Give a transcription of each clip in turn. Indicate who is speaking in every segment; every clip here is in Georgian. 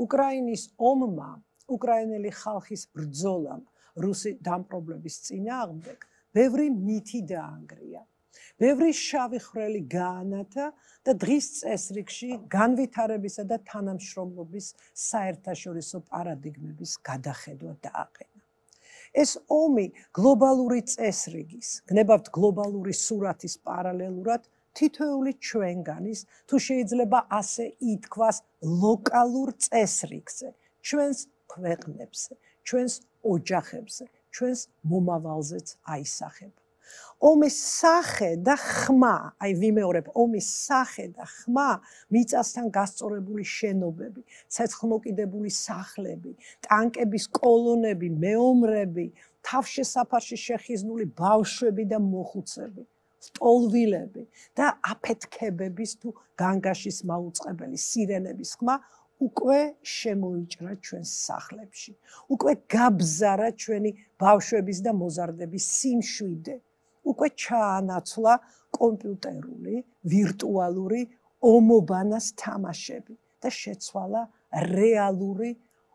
Speaker 1: უკრაინის ომმა, უკრაინელი ხალხის ბრძოლამ რუსი დამპყრობლების წინააღმდეგ ბევრი მითი დაანგრია. ბევრი შავი ხვრელი გაანათა და დღის წესრიგში განვითარებისა და თანამშრომლობის საერთაშორისო პარადიგმების გადახედვა დააყენა. ეს ომი გლობალური წესრიგის, გნებავთ გლობალური სურათის პარალელურად თითოეული ჩვენგანის, თუ შეიძლება ასე ითქვას, ლოკალურ წესრიგზე, ჩვენს ქვეყნებზე, ჩვენს ოჯახებზე, ჩვენს მომავალზეც აისახება. ომის სახე და ხმა, აი ვიმეორებ, ომის სახე და ხმა, მიწასთან გასწორებული შენობები, ცეცხლმოკიდებული სახლები, ტანკების კოლონები, მეომრები, თავშესაფარში შეხიზნული ბავშვები და მოხუცები, სტოლვილები და აფეთქებების თუ განგაშის მაუწყებელი სირენების ხმა უკვე შემოიჭრა ჩვენს სახლებში. უკვე გაბზარა ჩვენი ბავშვების და მოზარდების სიმშვიდე. უკვე ჩაანაცვლა კომპიუტერული, ვირტუალური ომობანას თამაშები და შეცვალა რეალური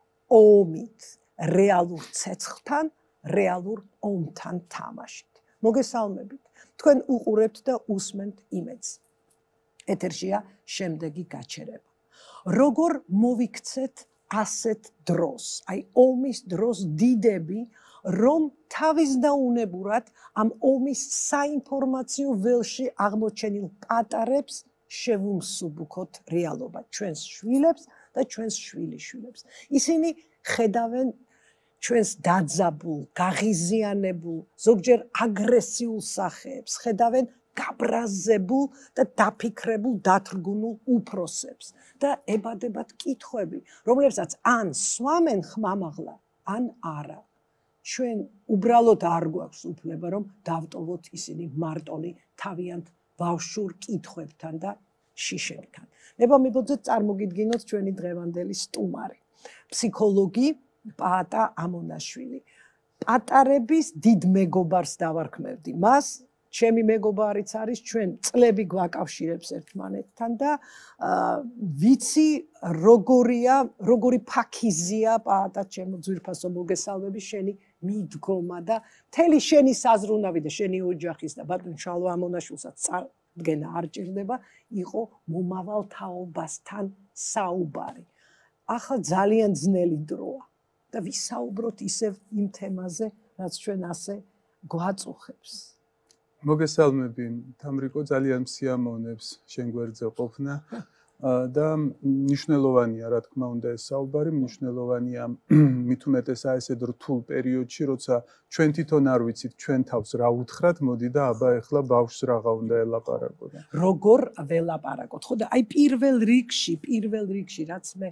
Speaker 1: ომით, რეალურ ცეცხლთან, რეალურ ომთან თამაშით. მოგესალმებით. თქვენ უყურებთ და უსმენთ იმედს. ეთერშია შემდეგი გაჩერება. როგორ მოვიქცეთ ასეთ დროს, აი ომის დროს დიდები, რომ თავისდაუნებურად ამ ომის საინფორმაციო ველში აღმოჩენილ პატარებს შევუმსუბუქოთ რეალობა, ჩვენს შვილებს და ჩვენს შვილიშვილებს. ისინი ხედავენ ჩვენს დაძაბულ, გაღიზიანებულ, ზოგჯერ აგრესიულ სახეებს, ხედავენ გაბრაზებულ და დაფიქრებულ დათრგუნულ უფროსებს და ებადებათ კითხვები, რომლებსაც ან სვამენ ხმამაღლა, ან არა. ჩვენ უბრალოდ არ გვაქვს უფლება, რომ დავტოვოთ ისინი მარტონი თავიანთ ბავშვურ კითხვებთან და შიშებთან. ნება მიბოძეთ წარმოგიდგინოთ ჩვენი დღევანდელი სტუმარი, ფსიქოლოგი პაატა ამონაშვილი. პატარების დიდ მეგობარს დავარქმევდი. მას ჩემი მეგობარიც არის, ჩვენ წლები გვაკავშირებს ერთმანეთთან და ვიცი როგორი ფაქიზია პაატა ჩემო ძვირფასო მოგესალმები შენი მიდგომა და მთელი შენი საზრუნავი და შენი ოჯახის და ბატონ შალვა ამონაშვილსაც წარდგენა არ ჭირდება, იყო მომავალ თაობასთან საუბარი. ახლა ძალიან ძნელი დროა და ვისაუბროთ ისევ იმ თემაზე, რაც ჩვენ ასე გვაწუხებს.
Speaker 2: მოგესალმები, თამრიკო, ძალიან მსიამოვნებს შენ გვერდზე ყოფნა და მნიშვნელოვანია, რა თქმა უნდა, ეს საუბარი, მნიშვნელოვანია მით უმეტესად ესეთ რთულ პერიოდში, როცა ჩვენ თვითონ არ ვიცით ჩვენ თავს რა უთხრათ, მოდი და აბა ეხლა ბავშვს რაღა უნდა ელაპარაკო.
Speaker 1: როგორ ველაპარაკოთ, ხო და აი პირველ რიგში, რაც მე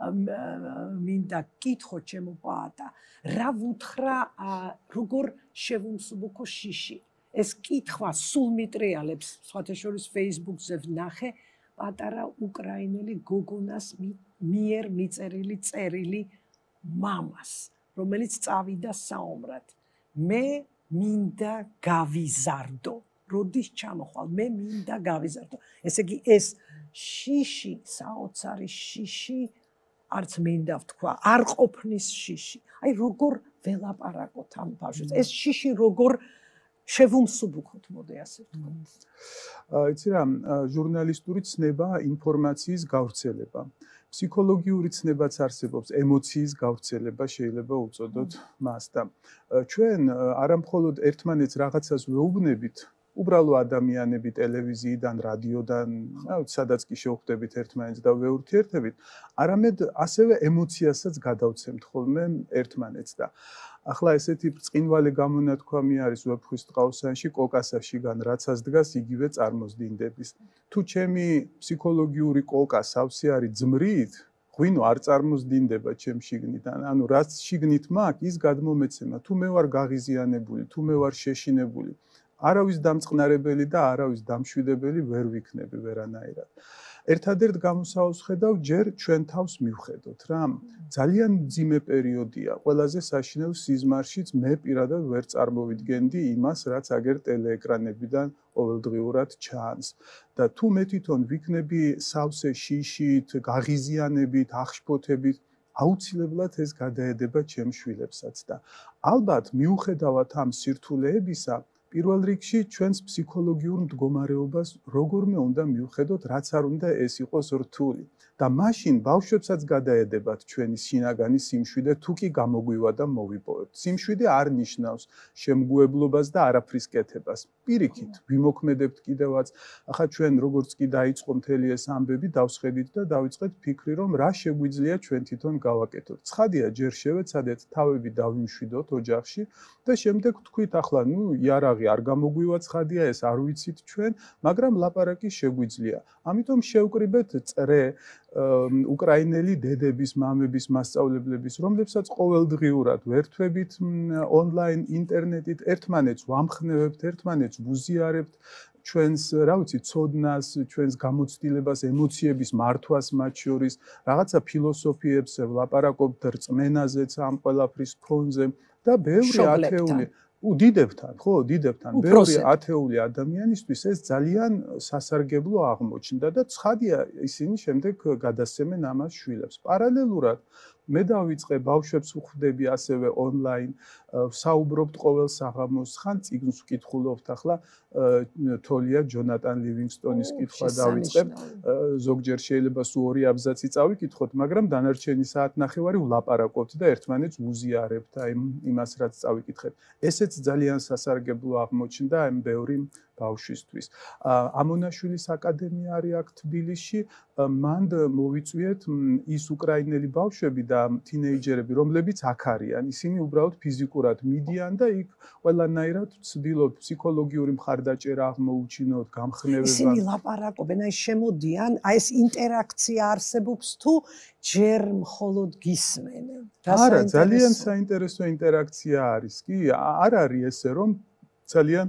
Speaker 1: მინდა გკითხო ჩემო პაატა, რა ვუთხრა, როგორ შევუმსუბუქო შიში. ეს კითხვა სულ მიტრიალებს, სხვათა შორის Facebook-ზე ვნახე პატარა უკრაინელი გოგონას მიერ მიწერილი წერილი მამას, რომელიც წავიდა საომრად. მე მინდა გავიზარდო. როდის ჩამოხვალ? მე მინდა გავიზარდო. ესე იგი ეს შიში, საოცარი შიში, არც მინდა ვთქვა, არ ყოფნის შიში. აი როგორ ველაპარაკოთ ამ ბავშვებს? ეს შიში როგორ შევუმსუბუქოთ, მოდი ასე ვთქვათ.
Speaker 2: იცი რა, ჟურნალისტური ცნება ინფორმაციის გავრცელება. ფსიქოლოგიური ცნებაც არსებობს, ემოციის გავრცელება შეიძლება უწოდოთ მას და ჩვენ არამხოლოდ ერთმანეთს რაღაცას ვეუბნებით, უბრალო ადამიანები ტელევიზიიდან, რადიოდან, სადაც კი შევხვდებით ერთმანეთს და ვეურთიერთებით, არამედ ასევე ემოციასაც გადავცემთ ხოლმე ერთმანეთს და ახლა ესეთი ბრწყინვალე გამონათქვამი არის ვეფხვის ტყავსანში, კოკასაშიგან რაცაც დგას, იგივე წარმოსდინდების. თუ ჩემი ფსიქოლოგიური კოკა სავსე არის ძმრით, ღვინო არ წარმოსდინდება ჩემ შიგნიდან. ანუ რაც შიგნით მაქვს, ის გადმომეცემა. თუ მე ვარ გაღიზიანებული, თუ მე ვარ შეშინებული, არავის დამწყნარებელი და არავის დამშვიდებელი ვერ ვიქნები ვერანაირად. ერთადერთ გამოსავალს ხედავ, ჯერ ჩვენ თავს მივხედოთ რა. ძალიან მძიმე პერიოდია. ყველაზე საშინელ სიზმარშიც მე პირადად ვერ წარმოვიდგენდი იმას, რაც აგერ ტელეეკრანებიდან ყოველდღიურად ჩანს. და თუ მე თვითონ ვიქნები სავსე შიშით, გაღიზიანებით, აღშფოთებით, აუცილებლად ეს გადაედება ჩემ შვილებსაც და ალბათ მიუხედავად ამ სირთულეებისა პირველ რიგში ჩვენს ფსიქოლოგიურ მდგომარეობას როგორმე უნდა მივხედოთ, რაც არ უნდა ეს იყოს რთული. და მაშინ ბავშვებსაც გადაედებათ ჩვენი შინაგანი სიმშვიდე, თუ კი გამოგვივა და მოვიპოვებთ. სიმშვიდე არ ნიშნავს შემგუებლობას და არაფრის კეთებას. პირიქით, ვიმოქმედებთ კიდევაც. ახლა ჩვენ როგორც კი დაიწყო მთელი ეს ამბები, დავსხედით და დავიწყეთ ფიქრი, რომ რა შეგვიძლია ჩვენ თვითონ გავაკეთოთ. ცხადია, ჯერ შევეცადეთ თავები დავიმშვიდოთ ოჯახში და შემდეგ თქვით, ახლა იარაღი არ გამოგვივა, ცხადია, ეს არ ვიცით ჩვენ, მაგრამ ლაპარაკი შეგვიძლია. ამიტომ შევკრიბეთ წრე უკრაინელი დედების, მამების, მასწავლებლების, რომლებსაც ყოველდღიურად ვერთვებით ონლაინ ინტერნეტით, ერთმანეთს ვამხნევებთ, ერთმანეთს ვუზიარებთ ჩვენს, რა ვიცი, ცოდნას, ჩვენს გამოცდილებას, ემოციების მართვას მათ შორის, რაღაცა ფილოსოფიებს ვლაპარაკობთ რწმენაზეც ამ ყველაფრის ფონზე და ბევრი ათეული დიდებთან, ხო, დიდებთან, ბევრი ათეული ადამიანისთვის ეს ძალიან სასარგებლო აღმოჩნდა და ცხადია, ისინი შემდეგ გადასცემენ ამას შვილებს. პარალელურად მე დავიწყე ბავშვებს ვხვდები ასევე ონლაინ, საუბრობთ ყოველ საღამოს, ხან წიგნს ვკითხულობთ, ახლა თოლია ჯონატან ლივინგსტონის კითხვა დავიწყებ. ზოგჯერ შეიძლება სულ 2 აბზაცი წავიკითხოთ, მაგრამ დანარჩენი საათნახევარი ვლაპარაკობთ და ერთმანეთს ვუზიარებთ აი იმას, რაც წავიკითხეთ. ესეც ძალიან სასარგებლო აღმოჩნდა ამ ბევრი ბავშვისთვის. ამონაშვილის აკადემია არის აქ თბილისში, მანდ მოვიწვიეთ ის უკრაინელი ბავშვები და თინეიჯერები, რომლებიც აქ არიან. ისინი უბრალოდ ფიზიკურად მიდიან და იქ ყველანაირად ვცდილობთ ფსიქოლოგიური მხარდაჭერა აღმოუჩინოთ, გამხნევება.
Speaker 1: ისინი ლაპარაკობენ, აი შემოდიან, აი ეს ინტერაქცია არსებობს თუ ჯერ მხოლოდ გისმენენ.
Speaker 2: არა, ძალიან საინტერესო ინტერაქცია არის. კი, არ არის ესე, რომ ძალიან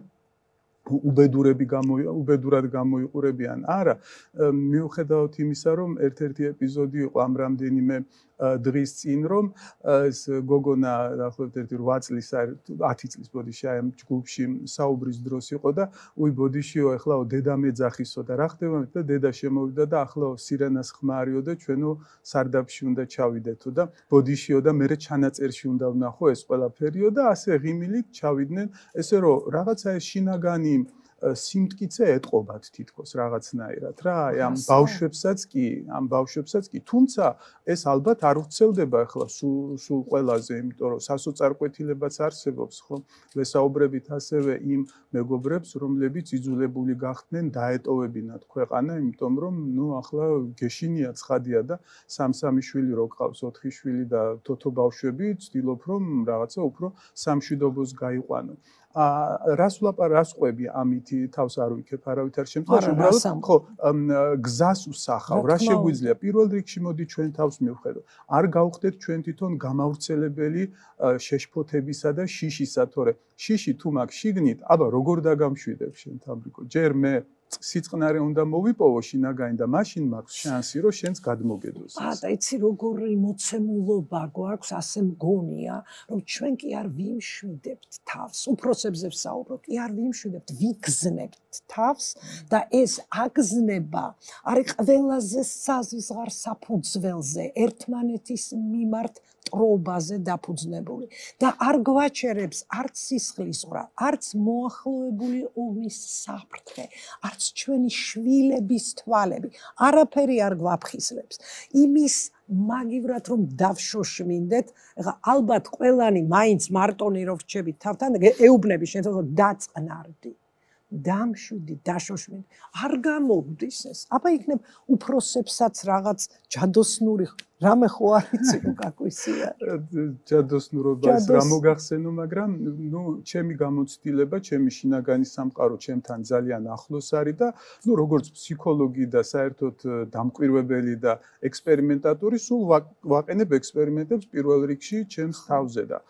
Speaker 2: უბედურად გამოიყურებიან. არა, მიუხედავად იმისა, რომ ერთ-ერთი ეპიზოდი იყო ამ რამდენიმე დღის წინ, რომ ეს გოგონა დაახლოებით 8 წლის, 10 წლის ბოდიში აი ამ ჯგუფში საუბრის დროს იყო და ბოდიშიო, ეხლაო დედა მეძახისო და რა ხდება და დედა შემოვიდა და ახლაო სირენას ხმარიო და ჩვენო სარდაფში უნდა ჩავიდეთო და ბოდიშიო და მე ჩანაწერში უნდა ვნახო ეს ყველაფერიო და ასე ღიმილით ჩავიდნენ, ესე რომ რაღაცა ეს შინაგანი სიმტკიცე ეტყობათ თითქოს რაღაცნაირად რა ამ ბავშვებსაც კი თუმცა ეს ალბათ არ ვრცელდება ახლა სულ ყველაზე იმიტომ რომ სასოწარკვეთილებაც არსებობს ხო ვესაუბრებით ასევე იმ მეგობრებს რომლებიც იძულებული გახდნენ დაეტოვებინათ ქვეყანა იმიტომ რომ ახლა გეშინია ცხადია და 3 შვილი რო გყავს 4 შვილი და თოთო ბავშვები ვცდილობ რომ რაღაცა უფრო სამშვიდობოს გაიყვანო რას ყვები ამითი თავს არ ვიქებ არავით არ შემთხვევაში უბრალოდ ხო გზას უსახავ რა შეგვიძლია პირველ რიგში მოდი ჩვენ თავს მივხედოთ არ გავხდეთ ჩვენ თვითონ გამავრცელებელი შეშფოთებისა და შიშისა თორე შიში თუ მაგ შიგნით აბა როგორ დაგამშვიდებ შენ თამრიკო ჯერ მე სიწყნარე უნდა მოვიპოვო შინაგანი და მაშინ მაქვს შანსი რომ შენს გადმოგედოს
Speaker 1: პაატა იცი როგორი მოცემულობა გვაქვს ასე მგონია რომ ჩვენ კი არ ვიმშვიდებთ თავს უფროსებზე ვსაუბრობ კი არ ვიმშვიდებთ ვიგზნებთ თავს და ეს აგზნება არის ყველაზე საზღვარ საფუძველზე ერთმანეთის მიმართ ტრობაზე დაფუძნებული და არ გვაჩერებს არც სისხლისღვრა არც მოახლოებული ომის საფრთხე არც ჩვენი შვილების თვალები არაფერი არ გვაფხიზლებს იმის მაგივრად რომ დავშოშმინდეთ ეხლა ალბათ ყველანი მაინც მარტონი რო რჩებით თავთან ეუბნები შენ თვითონ დაწყნარდი დამშვიდი დაშოშმინდი არ გამოგდის ეს აბა იქნებ უფროსებსაც რაღაც ჯადოსნური რამე ხო არ იცი უკაკვისია
Speaker 2: ჯადოსნურობას რა მოგახსენო მაგრამ ჩემი გამოცდილება ჩემი შინაგანი სამყარო ჩემთან ძალიან ახლოს არის და როგორც ფსიქოლოგი და საერთოდ დამკვირვებელი და ექსპერიმენტატორი სულ ვაყენებ ექსპერიმენტებს პირველ რიგში ჩემს თავზე და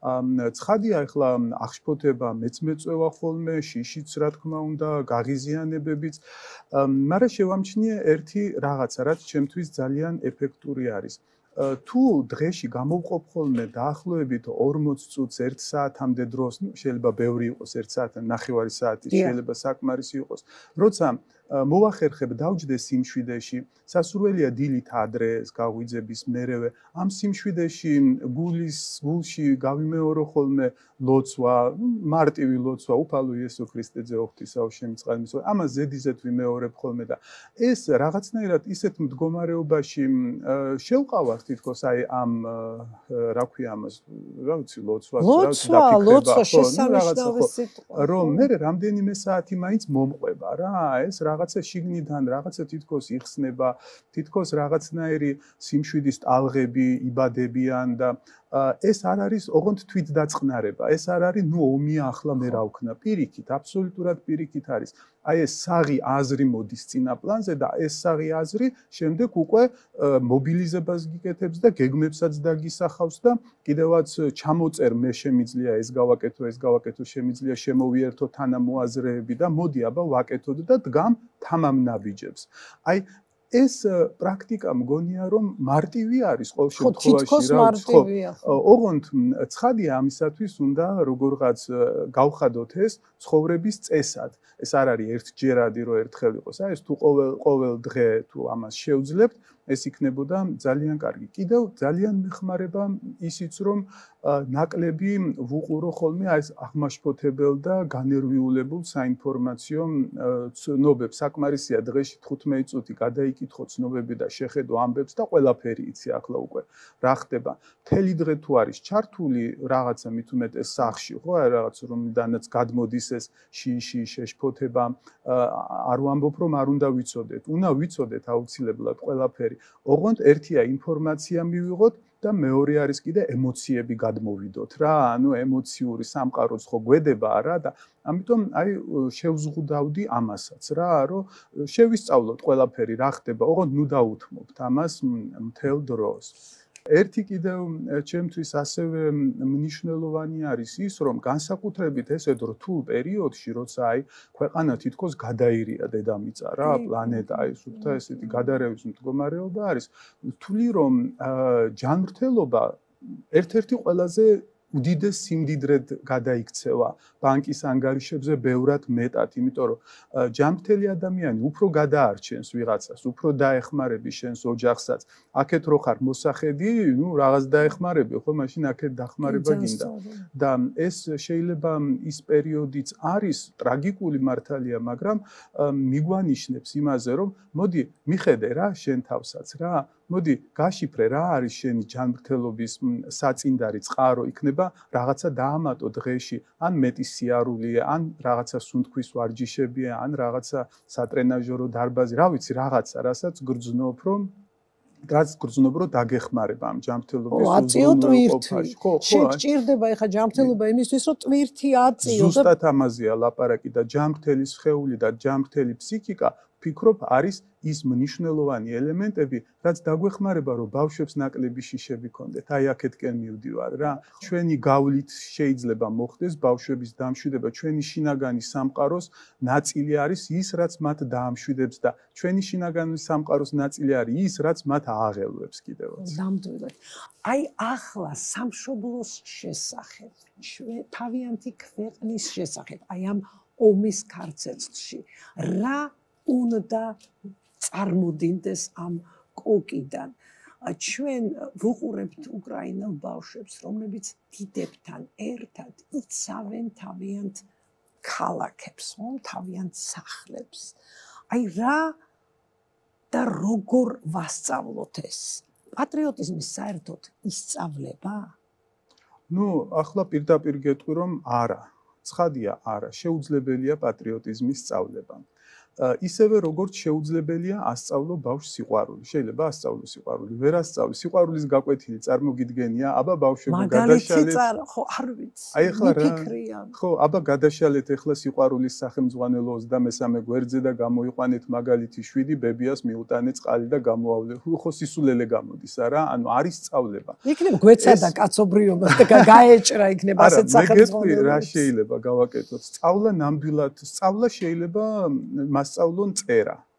Speaker 2: ცხადია ახლა აღშფოთება მეც მეწევა ხოლმე შიშიც რა თქმა უნდა გაღიზიანებებიც მაგრამ შევამჩნიე ერთი რაღაცა რაც ჩემთვის ძალიან ეფექტური არის თუ დღეში გამოვყოფ ხოლმე დაახლოებით 40 წუთს 1 საათამდე დროს შეიძლება ბევრი იყოს 1 საათი ნახევარი საათი შეიძლება საკმარისი იყოს როცა მოვახერხებ დავჯდე სიმშვიდეში, სასურველია დილით ადრე გაღვიძების მერევე, ამ სიმშვიდეში გულში გავიმეორო ხოლმე ლოცვა, მარტივი ლოცვა, უფალო იესო ქრისტეზე ოღვთისაო შემიწყალმის, ამას ზედიზედ ვიმეორებ ხოლმე და ეს რაღაცნაირად ისეთ მდგომარეობაში შევყავართ თითქოს აი ამ რა ქვია ამას, რა ვიცი, ლოცვა,
Speaker 1: ლოცვა შესანიშნავი სიტყვა,
Speaker 2: რომ მე რამდენიმე საათი მაინც მომყვება რა, ეს რაღაცა შიგნიდან რაღაცა თითქოს იხსნება, თითქოს რაღაცნაირი სიმშვიდის ტალღები იბადებიან და ეს არ არის ოღონდ თვითდაწყნარება, ეს არ არის ნუ ომია ახლა მე რა ვქნა, პირიქით, აბსოლუტურად პირიქით არის. აი ეს საღი აზრი მოდის წინა პლანზე და ეს საღი აზრი შემდეგ უკვე მობილიზებას გიკეთებს და გეგმებსაც დაგისახავს და კიდევაც ჩამოწერ მე შემიძლია ეს გავაკეთო, შემიძლია შემოვიერთო თანამოაზრეები და მოდი აბა ვაკეთოთ და დგამ თამამ ნაბიჯებს. აი ეს პრაქტიკა მგონია რომ მარტივი არის ყოველ შემთხვევაში რა ოღონდ ცხადია ამისათვის უნდა როგორღაც გავხადოთ ეს ცხოვრების წესად ეს არ არის ერთჯერადი რომ ერთხელ იყოს ეს თუ ყოველ დღე თუ ამას შევძლებთ ეს იქნებოდა ძალიან კარგი. კიდევ ძალიან მეხმარება ისიც რომ ნაკლები ვუყურო ხოლმე ეს აღმაშფოთებელ და განერვიულებულ საინფორმაციო ცნობებს. საკმარისია დღეში 15 წუთი გადაიკითხო ცნობები და შეხედო ამბებს და ყველაფერი იცი ახლა უკვე რა ხდება. მთელი დღე თუ არის ჩართული რაღაცა მით უმეტეს სახში, ხო, რაღაც რომლიდანაც გადმოდის ეს შეშფოთება, არ ვამბობ რომ არ უნდა ვიცოდეთ. უნდა ვიცოდეთ აუცილებლად ყველაფერი. ოღონდ ერთია ინფორმაცია მივიღოთ და მეორე არის კიდე ემოციები გადმოვიდოთ რა, ანუ ემოციური სამყაროც ხო გვედება რა და ამიტომ აი შევზღუდავდი ამასაც რა, რომ შევისწავლოთ ყველაფერი რა ხდება, ოღონდ ნუ დაუთმობთ ამას მთელ დროს. ერთი კიდევ ჩემთვის ასევე მნიშვნელოვანი არის ის, რომ განსაკუთრებით ესეთ რთულ პერიოდში, როცა აი ქვეყანა თითქოს გადაირია დედამიწა რა, პლანეტა აი სუფთა ესეთი გადარევის მდგომარეობა არის, ვთვლი რომ ჯანმრთელობა ერთ-ერთი ყველაზე უდიდეს სიმდიდრედ გადაიქცევა ბანკის ანგარიშებზე ბევრად მეტად, იმიტომ რომ ჯანმრთელი ადამიანი უფრო გადაარჩენს ვიღაცას, უფრო დაეხმარები შენს ოჯახსაც. აქეთ რო ხარ მოსახედი, ნუ რაღაც დაეხმარები, ხო, მაშინ აქეთ დახმარება გინდა. და ეს შეიძლება ის პერიოდიც არის ტრაგიკული მართალია, მაგრამ მიგვანიშნებს იმაზე, რომ მოდი მიხედე რა შენ თავსაც რა, მოდი გაშიფრე რა არის შენი ჯანმრთელობის საწინდარი წყარო იქნება რაღაცა დაამატო დღეში, ან მეტი სიარულია, ან რაღაცა სუნთქვის ვარჯიშებია, ან რაღაცა სატრენაჟორო დარბაზი, რა ვიცი, რაღაცა, რასაც გრძნობ, რომ დაგეხმარება ამ ჯანმრთელობის
Speaker 1: უზრუნველყოფაში. შენ გჭირდება ეხა ჯანმრთელობა იმისთვის, რომ ტვირთი აწიო და
Speaker 2: ზუსტად ამაზეა ლაპარაკი და ჯანმრთელი სხეული და ჯანმრთელი ფსიქიკა ფიქრობ არის ის მნიშვნელოვანი ელემენტები, რაც დაგვეხმარება, რომ ბავშვებს ნაკლები შიშები ქონდეთ. აი აქეთკენ მივდივარ რა. ჩვენი გავლით შეიძლება მოხდეს ბავშვების დამშვიდება, ჩვენი შინაგანი სამყაროს ნაწილი არის ის, რაც მათ დაამშვიდებს და ჩვენი შინაგანი სამყაროს ნაწილი არის ის, რაც მათ ააღელვებს კიდევაც.
Speaker 1: ნამდვილად. აი ახლა სამშობლოს შესახებ, თავიანთი ქვეყნის შესახებ, აი ამ ომის ქარცეცხლში, რა უნდა წარმოდინდეს ამ კოკიდან. ჩვენ ვუყურებთ უკრაინელ ბავშვებს, რომლებიც დიდებთან ერთად იცავენ თავიანთ ქალაქებს, თავიანთ სახლებს. აი რა და როგორ ვასწავლოთ ეს? პატრიოტიზმი საერთოდ ისწავლება?
Speaker 2: ნუ ახლა პირდაპირ გეტყვი რომ არა. ცხადია არა, შეუძლებელია პატრიოტიზმის სწავლება. ისევე როგორც შეუძლებელია ასწავლო ბავშვს სიყვარული. შეიძლება ასწავლო სიყვარული, ვერ ასწავლო. სიყვარულის გაკვეთილი წარმოგიდგენია, აბა ბავშვებო გადაშალეთ.
Speaker 1: ხო, არ ვიცი.
Speaker 2: აი ახლა რა? ხო, აბა გადაშალეთ ახლა სიყვარულის სახელმძღვანელო 23 გვერდზე და გამოიყვანეთ მაგალითი 7 ბებიას მიუტანე წყალი და გამოავლე. ხო, სისულელე გამოდის არა? ანუ არის სწავლება.
Speaker 1: იქნებ გვეცადა კაცობრიობას და გაეჭრა იქნება ასეთ სახელმძღვანელოებს.
Speaker 2: რა შეიძლება გავაკეთოთ? სწავლა ნამდვილად, სწავლა შეიძლება მასწავლონ წერა.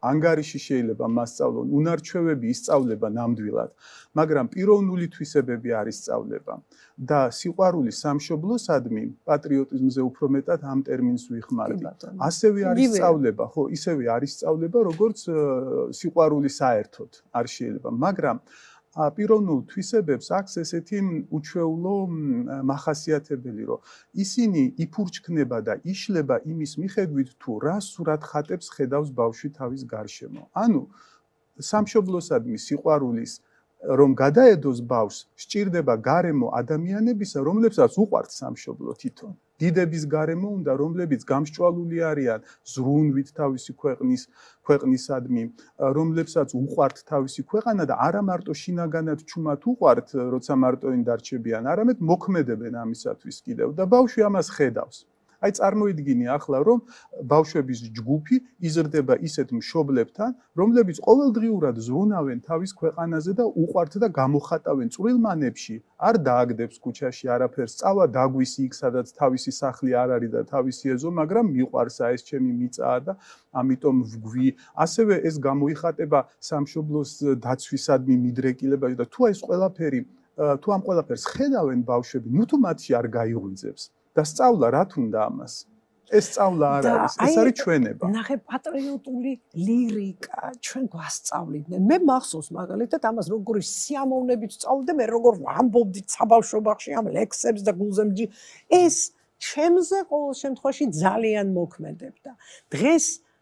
Speaker 2: ანგარიში შეიძლება მასწავლონ, უნარჩვევები ისწავლება ნამდვილად, მაგრამ პიროვნული თვისებები არ ისწავლება და სიყვარული სამშობლოსადმი პატრიოტიზმზე უფრო მეტად ამ ტერმინს ვიხმარდი. ასევე არ ისწავლება, ხო, ისევე არ ისწავლება, როგორც სიყვარული საერთოდ არ შეიძლება, მაგრამ პიროვნულ თვისებებს აქვს ესეთი უჩვეულო მახასიათებელი, რომ ისინი იფურჩქნება და იშლება იმის მიხედვით, თუ რა სურათ ხატებს ხედავს ბავშვი თავის გარშემო. ანუ სამშობლოსადმი სიყვარულის რომ გადაედოს ბავშვს, სჭირდება გარემო ადამიანებისა, რომლებსაც უყვართ სამშობლო თვითონ. დიდების გარემო უნდა, რომლებიც გამსჭვალული არიან ზრუნვით თავისი ქვეყნისადმი, რომლებსაც უყვართ თავისი ქვეყანა და არა მარტო შინაგანად ჩუმად უყვართ, როცა მარტოინ დარჩებიან, არამედ მოქმედებენ ამისათვის კიდევ და ბავშვი ამას ხედავს. აი წარმოიდგინე ახლა რომ ბავშვების ჯგუფი იზრდება ისეთ მშობლებთან, რომლებიც ყოველდღიურად ზრუნავენ თავის ქვეყანაზე და უყვართ და გამოხატავენ წვრილ მანებში, არ დააგდებს ქუჩაში არაფერს, წავა დაგვისი იქ, სადაც თავისი სახლი არ არის და თავისი ეზო, მაგრამ მიყვარს ეს ჩემი მიწაა და ამიტომ ვგვი. ასევე ეს გამოიხატება სამშობლოს დაცვისადმი მიდრეკილებაში და თუ ეს ყველაფერი, თუ ამ ყველაფერს ხედავენ ბავშვები, ნუ თუ მათში არ გაიღვიძებს. და სწავლა რა თუნდა ამას? ეს სწავლა არ არის, ეს არის ჩვენება.
Speaker 1: ნახე პატრიოტული ლირიკა, ჩვენ გვასწავლიდნენ. მე მახსოვს მაგალითად ამას როგორი სიამოვნებით სწავლდი, მე როგორ ვამბობდი საბავშვო ბაღში ამ ლექსებს და გულზემჯი. ეს ჩემზე ყოველ შემთხვევაში ძალიან მოქმედებდა. დღეს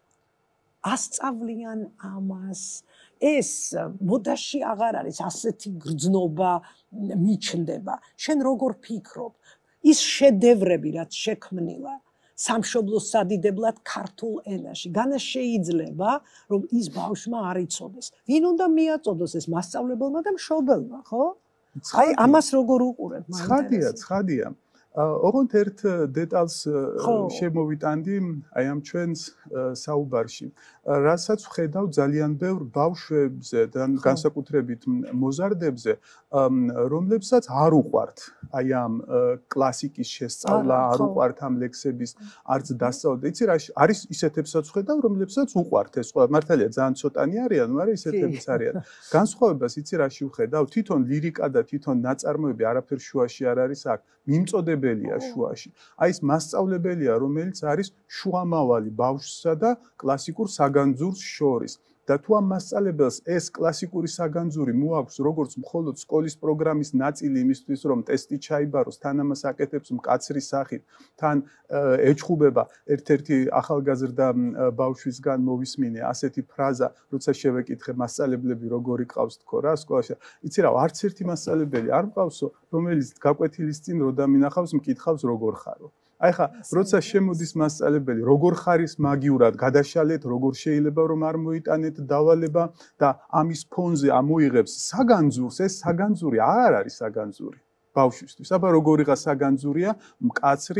Speaker 1: ასწავლიან ამას. ეს მოდაში აღარ არის ასეთი გრძნობა მიჩნდება. შენ როგორ ფიქრობ? ის შედევრები, რაც შექმნილა სამშობლოს სადიდებლად ქართულ ენაში, განა შეიძლება, რომ ის ბავშვმა არ იცოდეს. ვინ უნდა მიაწოდოს ეს მასწავლებელმა და მშობელმა, ხო? აი, ამას როგორ უყურებ?
Speaker 2: ცხადია. ოღონდ ერთ დეტალს შემოვიტანდი აი ამ ჩვენს საუბარში, რასაც ვხედავ ძალიან ბევრ ბავშვებზე და განსაკუთრებით მოზარდებზე, რომლებსაც არ უყვართ აი ამ კლასიკის შესწავლა, არ უყვართ ამ ლექსების არც დასწავლა. იცი რა არის ისეთებსაც ვხედავ, რომლებსაც უყვართ ეს ყველა. მართალია ძალიან ცოტანი არიან, მაგრამ ისეთებიც არიან. განსხვავებას იცი რაში ვხედავ? თვითონ ლირიკა და თვითონ ნაწარმოები არაფერ შუაში არ არის აქ. მიმწოდებელია შუაში. აი ეს მასწავლებელია, რომელიც არის შუამავალი ბავშვსა და კლასიკურ საგანძურს შორის. და თუ ამ მასწავლებელს ეს კლასიკური საგანძური მოაქვს როგორც მხოლოდ სკოლის პროგრამის ნაწილი იმისთვის, რომ ტესტი ჩაიბაროს, თან ამას აკეთებს მკაცრი სახით, თან ეჩხუბება ერთ-ერთი ახალგაზრდა ბავშვისგან მოვისმინე ასეთი ფრაზა, როცა შევეკითხე მასწავლებლები როგორი ყავს თქო რა სკოლაში. იცი რა, არც ერთი მასწავლებელი არ მყავსო, რომელიც გაკვეთილის წინ რო დამინახავს, მკითხავს როგორ ხარო. აი ხა, როცა შემოდის მასწავლებელი, როგორ ხარის მაგიურად გადაშალეთ, როგორ შეიძლება რომ არ მოიტანეთ დავალება და ამის ფონზე ამოიღებს საგანძურს, ეს საგანძური არ არის საგანძური ბავშვისთვის. აბა როგორიღა საგანძურია მკაცრი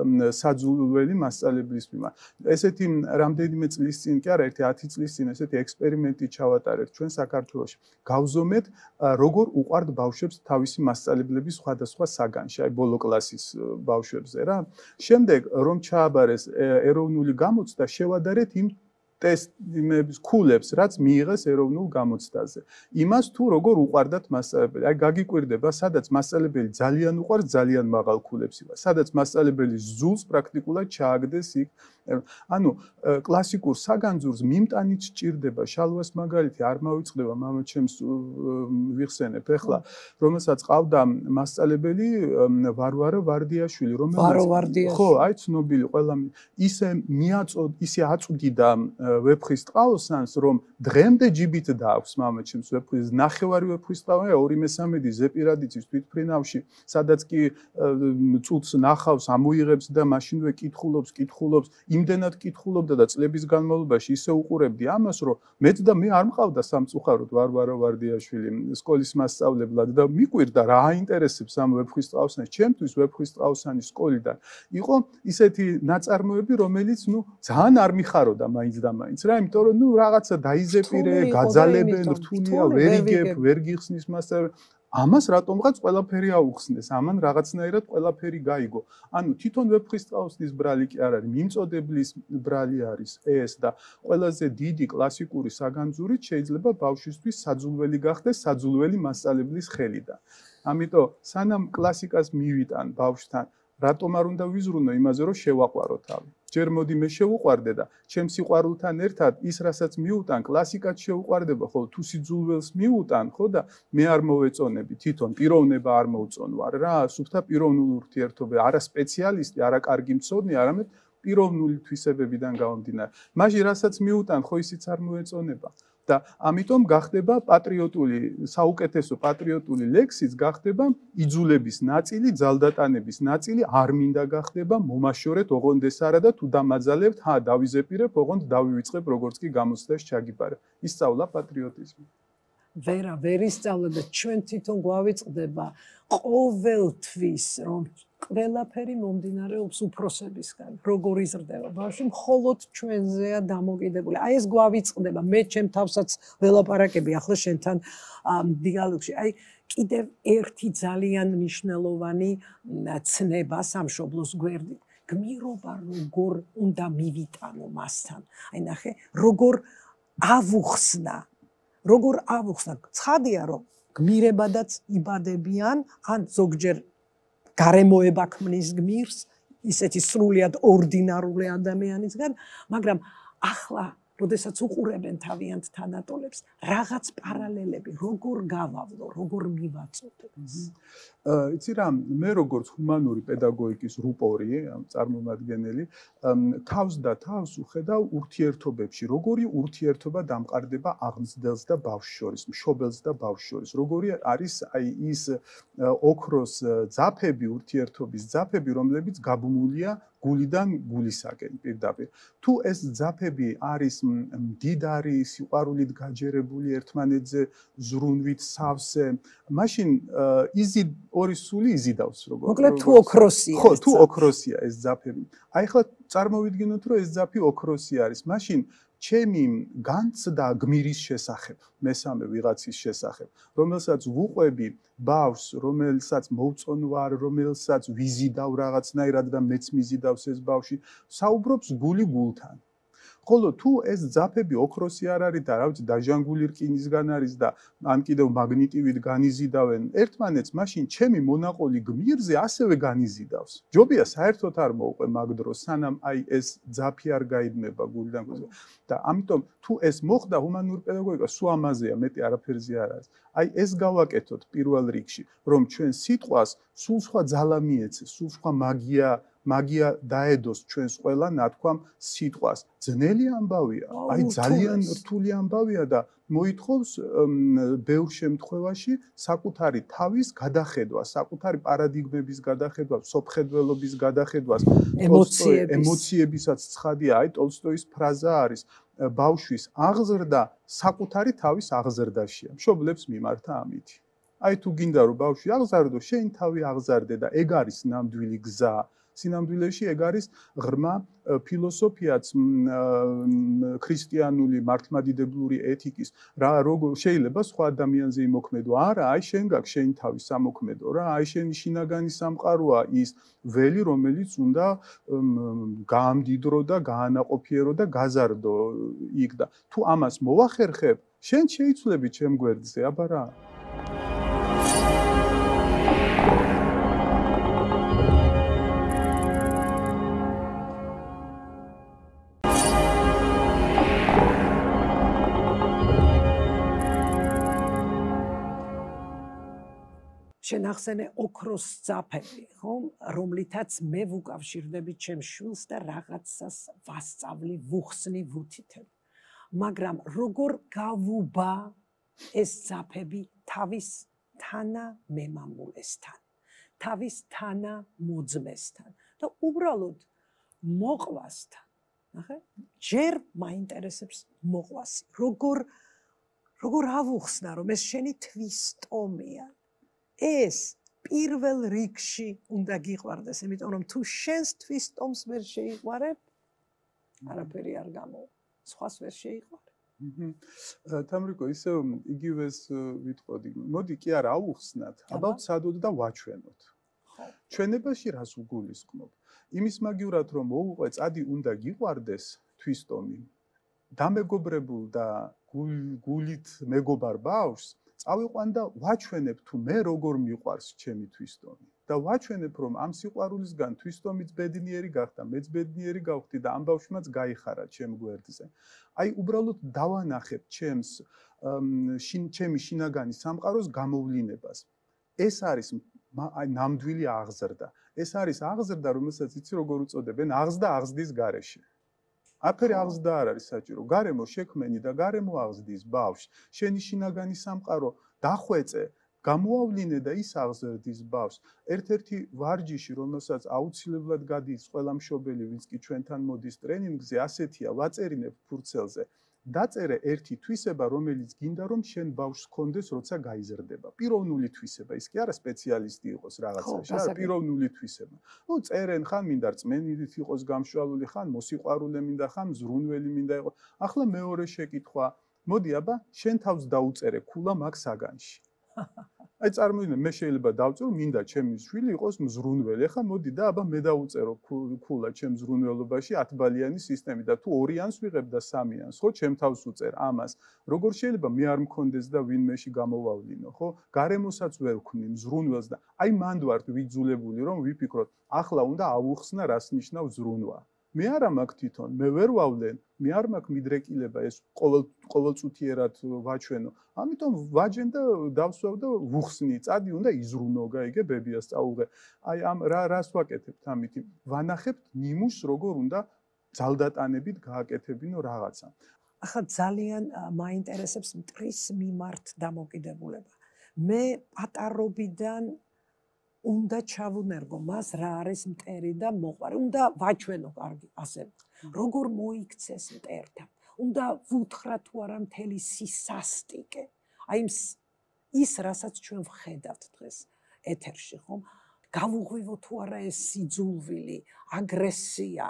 Speaker 2: საძულველი მასწავლებლის მიმართ. ესეთი რამდენიმე წლის წინ კი არა, ერთი 10 წლის წინ ესეთი ექსპერიმენტი ჩავატარეთ ჩვენ საქართველოში. გავზომეთ როგორ უყვართ ბავშვებს თავისი მასწავლებლების სხვადასხვა საგანში, აი ბოლო კლასის ბავშვებზე რა. შემდეგ რომ ჩააბარეს ეროვნული გამოცდა, შევადარეთ იმ ტესტების ქულებს, რაც მიიღეს ეროვნულ გამოცდაზე. იმას თუ როგორ უყვარდათ მასწავლებელი. აი გაგიკვირდება, სადაც მასწავლებელი ძალიან უყვარს, ძალიან მაღალ ქულებს იღებს. სადაც მასწავლებელი ზულს პრაქტიკულად ჩააგდეს იქ. ანუ კლასიკურ საგანძურს მიმტანით სჭირდება. შალვას მაგალითი არ მოვიწყდება, მამაჩემს ვიხსენებ ახლა, რომელსაც ყავდა მასწავლებელი ვარვარა ვარდიაშვილი, რომელიც ხო, აი ცნობილი ყველა ისე აწვდიდა ვეფხის ტყაოსანს, რომ დღემდე ჯიბით დააქვს მამაჩემს ვეფხის, ნახევარი ვეფხის ტყაოსანი, 2/3 ზეპირად იცის თვითფრინავში, სადაც კი წუთს ნახავს, ამოიღებს და მაშინვე კითხულობს, იმდენად კითხულობდა და წლების განმავლობაში ისე უყურებდი ამას, რომ მეც და მე არ მყავდა სამწუხაროდ ვარვარა ვარდიაშვილი სკოლის მასწავლებლად და მიკვირდა რა აინტერესებს ამ ვეფხის ტყაოსანს. ჩემთვის ვეფხის ტყაოსანის სკოლიდან იყო ისეთი ნაწარმოები, რომელიც ძალიან არ მიხაროდა მაინც და მაინც რა, იმიტომ რომ რაღაცა დაიზეპირე, გაძალებენ, რთულია, ვერ იგებ, ვერ გიხსნის მასწავლებელი. ამას რატომღაც ყველაფერი აუხსნეს, ამან რაღაცნაირად ყველაფერი გაიგო. ანუ თვითონ ვეფხისტყაოსნის ბრალი კი არ არის, მიმწოდებლის ბრალი არის ეს და ყველაზე დიდი კლასიკური საგანძურით შეიძლება ბავშვისთვის საძულველი გახდეს საძულველი მასწავლებლის ხელიდან. ამიტომ სანამ კლასიკას მივიტან ბავშვთან, რატომ არ უნდა ვიზრუნო იმაზე, რომ შევაყვარო თავი. ჯერ მოდი მე შევუყვარდე და ჩემს სიყვარულთან ერთად ის რასაც მიუტან, კლასიკაც შეუყვარდება, ხოლო თუ სიძულველს მიუტან, ხო და მე არ მოვეწონები თვითონ პიროვნება არ მოუწონვარ რა, სუფთა პიროვნულ ურთიერთობა, არა სპეციალისტი, არა კარგი მცოდნე, არამედ პიროვნული თვისებებიდან გამომდინარე. მაშინ რასაც მიუტან, ხო ისიც არ მოეწონება. და ამიტომ გახდება პატრიოტული, საუკეთესო პატრიოტული ლექსიც გახდება იძულების ნაწილი, ძალდატანების ნაწილი, არ მინდა გახდება მომაშორეთ, ოღონდ ეს არა და თუ დამაძალებთ, დავიზეპირებ, ოღონდ დავივიწყებ, როგორც კი გამოცდას ჩაგიბარებ. ისწავლა პატრიოტიზმი.
Speaker 1: ვერ ისწავლა და ჩვენ თვითონ გვავიწყდება ყოველთვის, რომ ყველაფერი მომდინარეობს უფროსებისგან. როგორ იზრდება ბავშვი, მხოლოდ ჩვენზეა დამოკიდებული. აი ეს გვავიწყდება, მე ჩემ თავსაც ველაპარაკები ახლა შენთან დიალოგში. აი კიდევ ერთი ძალიან მნიშვნელოვანი ცნება სამშობლოს გვერდით. გმირობა როგორ უნდა მივიტანო მასთან. აი ნახე, როგორ ავუხსნა. ცხადია რომ გმირებადაც იბადებიან, ან ზოგჯერ გარემოება ქმნის გმირს, ისეთი სრულიად ორდინარული ადამიანისგან, მაგრამ ახლა, როდესაც უყურებენ თავიანთ თანატოლებს, რაღაც პარალელები, როგორ გავავლო, როგორ მივაწოდებ ეს?
Speaker 2: იცი რა, მე როგორც ჰუმანური პედაგოგიკის რუპორი, წარმომადგენელი, თავს და თავს უხედავ ურთიერთობებში, როგორი ურთიერთობა დამყარდება აღმზრდელს და ბავშვს შორის, მშობელს და ბავშვს შორის, როგორი არის აი ის ოქროს ძაფები, ურთიერთობის ძაფები, რომლებიც გაბმულია გულიდან გულისაკენ პირდაპირ. თუ ეს ძაფები არის მდიდარი, სიყვარულით გაჯერებული, ერთმანეთზე ზრუნვით სავსე, მაშინ ორი სული იზიდავს როგორ.
Speaker 1: მოკლედ თუ ოქროსია.
Speaker 2: ხო, თუ ოქროსია ეს ძაფები. აი ახლა წარმოვიდგინოთ, რომ ეს ძაფი ოქროსი არის, მაშინ ჩემი განცდა გმირის შესახებ, მესამე ვიღაცის შესახებ, რომელსაც ვუყვები ბავშვს, რომელსაც მოვწონვარ, რომელსაც ვიზიდავ რაღაცნაირად და მეც მიზიდავს ეს ბავშვი, საუბრობს გული გულთან. ხოლო თუ ეს ძაფები ოქროსი არ არის და რა ვიცი დაჟანგული რკინისგან არის და ან კიდევ მაგნიტივით განიზიდავენ ერთმანეთს, მაშინ ჩემი მონაყოლი გმირზე ასევე განიზიდავს. ჯობია საერთოდ არ მოუყვე მაგ დროს, სანამ აი ეს ძაფი არ გაიბნება გულიდან გულზე. და ამიტომ თუ ეს მოხდა ჰუმანური პედაგოგიკა სულ ამაზეა, მეტი არაფერზე არ არის. აი ეს გავაკეთოთ პირველ რიგში, რომ ჩვენ სიტყვას სულ სხვა ძალა მიეცეს, სულ სხვა მაგია დაედოს ჩვენს ყველა ნათქვამ სიტყვას. ძნელი ამბავია, აი ძალიან რთული ამბავია და მოითხოვს ბევრ შემთხვევაში საკუთარი თავის გადახედვას, საკუთარი პარადიგმების გადახედვას, სოფხედველობის გადახედვას, ემოციებისაც ცხადია, აი ტოლსტოის ფრაზა არის, ბავშვის აღზრდა საკუთარი თავის აღზრდაშია. მშობლებს მიმართა ამითი. აი თუ გინდა რომ ბავშვი აღზარდო, შენ თავი აღზარდე და ეგ არის ნამდვილი გზა. სინამდვილეში ეგ არის ღრმა ფილოსოფიაც ქრისტიანული მართლმადიდებლური ეთიკის. როგორ შეიძლება სხვა ადამიანზე იმოქმედო? არა, აი შენ გაქვს შენი თავის სამოქმედო რა, აი შენი შინაგანი სამყაროა ის ველი, რომელიც უნდა გაამდიდრო და გაანაყოფიერო და გაზარდო იქ და თუ ამას მოვახერხებ, შენ შეიცვლები ჩემ გვერდზე, აბა რა.
Speaker 1: შენახსენე ოქროს ძაფები, ხო, რომლითაც მე ვუკავშირდები ჩემს შვილს და რაღაცას ვასწავლი, ვუხსნი, ვუთითებ. მაგრამ როგორ გავუბა ეს ძაფები თავის თანამემამულესთან, თავის თანამოძმესთან და უბრალოდ მოყვასთან. ნახე? ჯერ მაინტერესებს მოყვასი. როგორ ავუხსნა, რომ ეს შენი თვისტომია. ეს პირველ რიგში უნდა გიყვარდეს, იმიტომ რომ თუ შენს თვისტომს ვერ შეიყვარებ, არაფერი არ გამოვა. სხვას ვერ შეიყვარებ.
Speaker 2: თამრიკო, ისე იგივეს ვიტყოდი. მოდი კი არა ავუხსნათ, ალბათ სადოდ და ვაჩვენოთ. ჩვენებაში რას უგულისხმობ? იმის მაგივრად რომ მოუყვე წადი უნდა გიყვარდეს თვისტომი. დამეგობრებულ და გულით მეგობარ ბავშვს წავიყვან და ვაჩვენებ თუ მე როგორ მიყვარს ჩემი თვისტომი. და ვაჩვენებ რომ ამ სიყვარულისგან თვისტომიც ბედნიერი გახდა, მეც ბედნიერი გავხდი და ამ ბავშვმაც გაიხარა ჩემ გვერდზე. აი უბრალოდ დავანახებ ჩემი შინაგანი სამყაროს გამოვლინებას. ეს არის აი ნამდვილი აღზრდა. ეს არის აღზრდა, რომელსაც იცი როგორ უწოდებენ, აღზრდა აღზრდის გარეშე. აფერი აღზრდა არ არის საჭირო. გარემო შექმენი და გარემო აღზრდის ბავშვს, შენი შინაგანი სამყარო დახვეწე, გამოავლინე და ის აღზრდის ბავშვს. ერთ-ერთი ვარჯიში, რომელსაც აუცილებლად გადის ყველა მშობელი, ვინც კი ჩვენთან მოდის ტრენინგზე, ასეთია, ვაწერინებ ფურცელზე. დაწერე ერთი თვისება, რომელიც გინდა რომ შენ ბავშვს კონდეს, როცა გაიზრდება. პიროვნული თვისება, ის კი არა სპეციალისტი იყოს რაღაცაში, არა, პიროვნული თვისება. ნუ წერენ, ხან მინდა რწმენით იყოს გამშვალული, ხან მოსიყვარულე მინდა, ხან ზრუნველი მინდა იყოს. ახლა მეორე შეკითხვა, მოდი აბა, შენ თავს დაუწერე ქულა მაგ საგანში. აი წარმოვიდგინე, მე შეიძლება დავწერო, მინდა ჩემი შვილი იყოს მზრუნველი. ახლა მოდი და აბა მე დავუწერო ქულა ჩემ მზრუნველობაში 10 ბალიანი სისტემით და თუ 2-იანს ვიღებ და 3-იანს, ხო, ჩემ თავს უწერ ამას. როგორ შეიძლება მე არ მქონდეს და ვინმეში გამოვავლინო, ხო? გარემოსაც ვერ ვქმნი მზრუნველს და აი მანდ ვართ ვიძულებული რომ ვიფიქროთ, ახლა უნდა ავუხსნა რას ნიშნავს ზრუნვა. მე არა მაქვს თვითონ, მე ვერ ვავლენ, მე არ მაქვს მიდრეკილება ეს ყოველწუთიერად ვაჩვენო. ამიტომ ვაჯენ და დავსვავ და ვუხსნი, წადი უნდა იზრუნო, გაიგე, ბებიას წაუღე. აი ამ რას ვაკეთებთ ამით? ვანახებთ ნიმუშს, როგორ უნდა ძალდატანებით გააკეთებინო რაღაცა.
Speaker 1: ახლა ძალიან მაინტერესებს მტრის მიმართ დამოკიდებულება. მე პატარობიდან უნდა ჩავუნერგო მას რა არის მტერი და მოყვარე. უნდა ვაჩვენო კარგი ასე. როგორ მოიქცეს მტერთან. უნდა ვუთხრა თუ არა მთელი სისასტიკე. აი ის რასაც ჩვენ ვხედავთ დღეს ეთერში, ხომ? გავუღვივო თუ არა ეს სიძულვილი, აგრესია.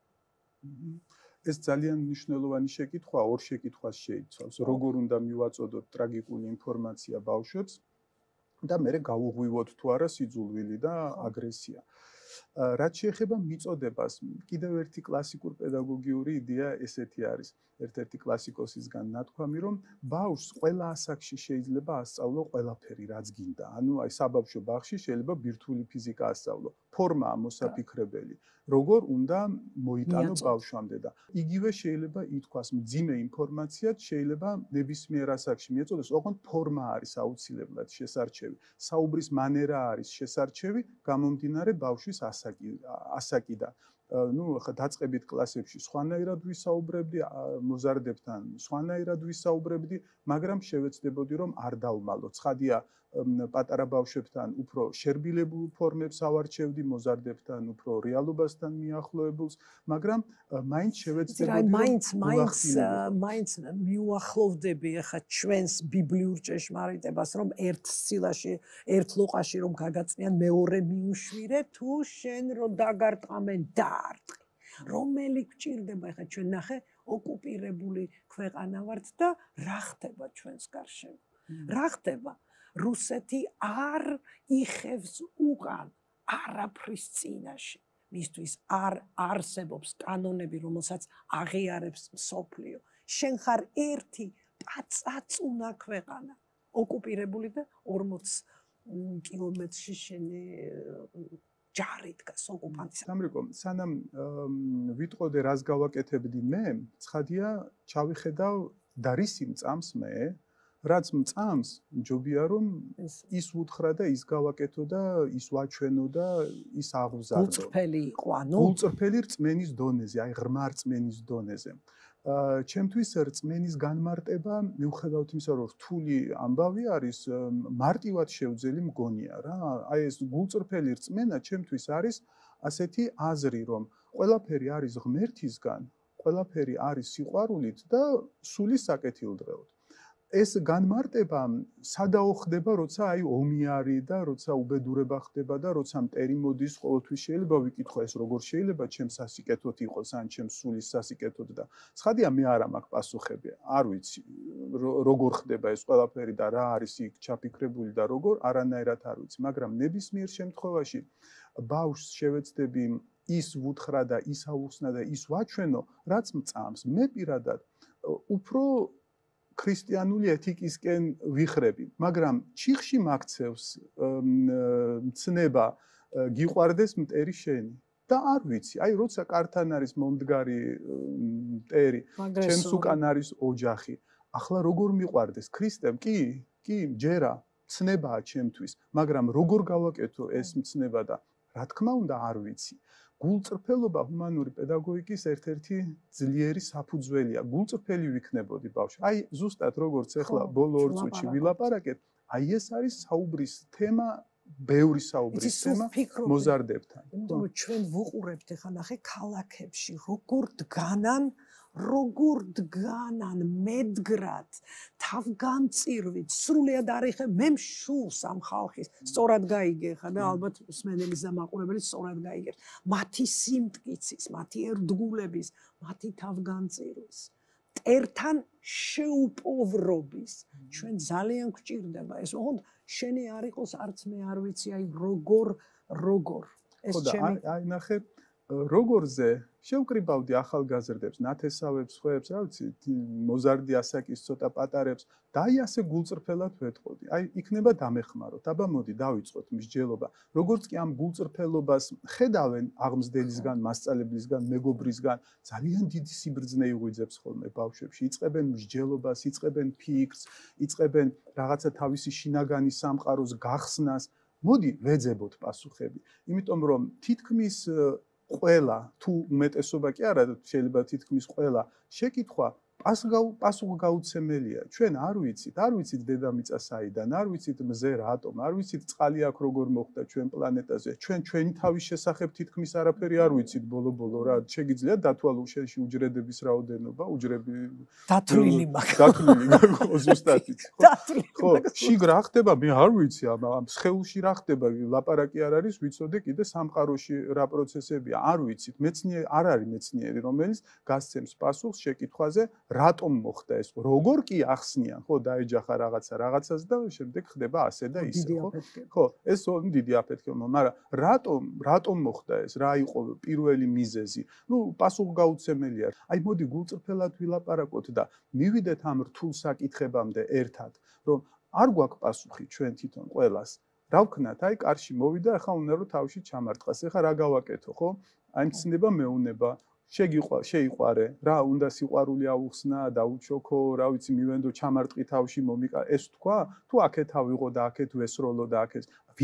Speaker 2: ეს ძალიან მნიშვნელოვანი შეკითხვაა, ორ შეკითხვას შეიცავს. როგორ უნდა მივაწოდოთ ტრაგიკული ინფორმაცია ბავშვებს და მე გავუღვივოთ თუ არა სიძულვილი და აგრესია. რაც შეეხება მიწოდებას, კიდევ ერთი კლასიკურ პედაგოგიური იდეა ესეთი არის. ერთ-ერთი კლასიკოსისგან ნათქვამი, რომ ბავშვს ყველა ასაკში შეიძლება ასწავლო ყველაფერი, რაც გინდა. ანუ აი საბავშვო ბაღში შეიძლება ბირთვული ფიზიკა ასწავლო. ფორმაა მოსაფიქრებელი. როგორ უნდა მოიტანო ბავშვამდე და იგივე შეიძლება ითქვას, მძიმე ინფორმაციაც შეიძლება ნებისმიერ ასაკში მიეწოდოს, ოღონდ ფორმა არის აუცილებლად შესარჩევი. საუბრის მანერა არის შესარჩევი, გამომდინარე ბავშვის ასაკიდან. ნუ ხა დაწყებით კლასებში სხვანაირად ვისაუბრებდი, მოზარდებთან სხვანაირად ვისაუბრებდი, მაგრამ შევეცდებოდი რომ არ დავმალო. ცხადია, პატარა ბავშვებთან უფრო შერბილებულ ფორმებს ავარჩევდი, მოზარდებთან უფრო რეალობასთან მიახლოებულს, მაგრამ მაინც შევეცდებოდი
Speaker 1: მაინც მიუახლოვდები ახლა ჩვენს ბიბლიურ ჭეშმარიტებას, რომ ერთ სილაში, ერთ ლოყაში რომ გაგაწნიან, მეორე მიუშვირე, თუ შენ რო დაგარტყამენ დაარტყი. რომელი გჭირდება ახლა ჩვენ ნახე ოკუპირებული ქვეყანა ვართ და რა ხდება ჩვენს გარშემო? რა ხდება? რუსეთი არ იხევს უკან არაფრის წინაშე. მისთვის არ არსებობს კანონები, რომელსაც აღიარებს მსოფლიო. შენ ხარ ერთი პაწაწუნა ქვეყანა, ოკუპირებული და 40 კილომეტრში შენი ჯარი დგას ოკუპანტის.
Speaker 2: სამრიკო, სანამ ვიტყოდე რას გავაკეთებდი მე, ცხადია ჩავიხედავ და რისი მწამს მე, რაც მწამს, ჯობია რომ ის უთხრა და ის გავაკეთო და ის ვაჩვენო და ის აღვზარდო.
Speaker 1: გულწრფელი იყო, ანუ
Speaker 2: გულწრფელი რწმენის დონეზე, აი ღრმა რწმენის დონეზე. ჩემთვის რწმენის განმარტება, მიუხედავად იმისა, რომ რთული ამბავი არის, მარტივად შევძელი მგონია რა. აი ეს გულწრფელი რწმენა ჩემთვის არის ასეთი აზრი, რომ ყველაფერი არის ღმერთისგან, ყველაფერი არის სიყვარულით და სულის საკეთილდღეოდ. ეს განმარტება სადაო ხდება, როცა აი ომი არის და როცა უბედურება ხდება და როცა მტერი მოდის, ყოველთვის შეიძლება ვიკითხო ეს როგორ შეიძლება ჩემს სასიკეთოდ იყოს ან ჩემს სულის სასიკეთოდ და ცხადია მე არ მაქვს პასუხები, არ ვიცი როგორ ხდება ეს ყველაფერი და რა არის იქ ჩაფიქრებული და როგორ არანაირად არ ვიცი, მაგრამ ნებისმიერ შემთხვევაში ბავშვს შევეცდები ის ვუთხრა და ის აუხსნა და ის ვაჩვენო, რაც მწამს. მე პირადად უფრო ქრისტიანული ეთიკისკენ ვიხრები, მაგრამ ჩიხში მაქცევს მცნება გიყვარდეს მტერი შენი და არ ვიცი, აი როცა კართან არის მომდგარი მტერი, ჩემს უკან არის ოჯახი, ახლა როგორ მიყვარდეს ქრისტემ? კი, ჯერა, მცნებაა ჩემთვის, მაგრამ როგორ გავაკეთო ეს მცნება და რა თქმა უნდა არ ვიცი. გულწრფელობა ჰუმანური პედაგოგიკის ერთ-ერთი ძლიერი საფუძველია. გულწრფელი ვიქნებოდი ბავშვი. აი ზუსტად როგორც ახლა ბოლო 2 წუთში ვილაპარაკეთ, აი ეს არის საუბრის თემა, ბევრი საუბრის თემა მოზარდებთან.
Speaker 1: იმიტომ რომ ჩვენ ვუყურებთ ახლა ნახე ქალაქებში როგორ დგანან მედგრად, თავგანწირვით, სრულიად არიხე მე მშულს ამ ხალხის. სწორად გაიგე ხა და ალბათ მსმენელის და მაყურებელის სწორად გაიგებს. მათი სიმტკიცის, მათი ერთგულების, მათი თავგანწირვის. მტერთან შეუპოვრობის ჩვენ ძალიან გვჭირდება ეს. ოღონდ შენი არ იყოს, არც მე არ ვიცი, აი როგორ ეს ჩემი
Speaker 2: აი ნახე როგორზე შევკრიბავდი ახალგაზრდებს, ნათესავებს, ხვეებს, რა ვიცი, მოზარდი ასაკის ცოტა პატარებს და აი ასე გულწრფელად ვეთყოდი. აი იქნება დამეხმაროთ. აბა მოდი დავიწყოთ მსჯელობა. როგორც კი ამ გულწრფელობას ხედავენ აღმზრდელისგან, მასწავლებლისგან, მეგობრისგან, ძალიან დიდი სიბრძნე იღვიძებს ხოლმე ბავშვებში. იწყებენ მსჯელობას, იწყებენ ფიქრს, იწყებენ რაღაცა თავისი შინაგანი სამყაროს გახსნას. მოდი ვეძებოთ პასუხები. იმიტომ რომ თითქმის ყველა თუ უმეტესობა კი არა, შეიძლება თითქმის ყველა შეკითხვა პასუხგაუცემელია. ჩვენ არ ვიცით დედამიწა საიდან, არ ვიცით მზე რატომ, არ ვიცით წყალი აქ როგორ მოხდა ჩვენ პლანეტაზე. ჩვენი თავის შესახებ თითქმის არაფერი არ ვიცით ბოლო რა. შეგიძლიათ დათვალო შენში უჯრედების რაოდენობა, უჯრები
Speaker 1: დათვლილი
Speaker 2: ზუსტად იცი. ხო, შიგ რა ხდება, მე არ ვიცი, ამ სხეულში რა ხდება, ლაპარაკი არ არის, ვიცოდე კიდე სამყაროში რა პროცესებია, არ ვიცით. არ არის მეცნიერი, რომელიც გასცემს პასუხს შეკითხვაზე რატომ მოხდა ეს? როგორ კი ახსნიან, ხო, დაეჯახა რაღაცას და შემდეგ ხდება ასე და ისე, ხო? ხო, ეს დიდი აფეთქება, მაგრამ რატომ მოხდა ეს? რა იყო პირველი მიზეზი? პასუხგაუცემელია. აი, მოდი გულწრფელად ვილაპარაკოთ და მივიდეთ ამ რთულ საკითხებამდე ერთად, რომ არ გვაქვს პასუხი ჩვენ თვითონ ყველას. რა ვქნათ? აი, კარში მოვიდა, ახლა უნდა რომ თავში ჩამარტყას. ახლა რა გავაკეთო, ხო? აი, მცნება მეუნება შეიყვარე, რა უნდა სიყვარული აუხსნა, დაუჩოქო, რა ვიცი, მივენდო ჩამარტყი თავში მომიკა, ეს თქვა, თუ აქეთ ავიღო და აქეთ ვესროლო და აქეთ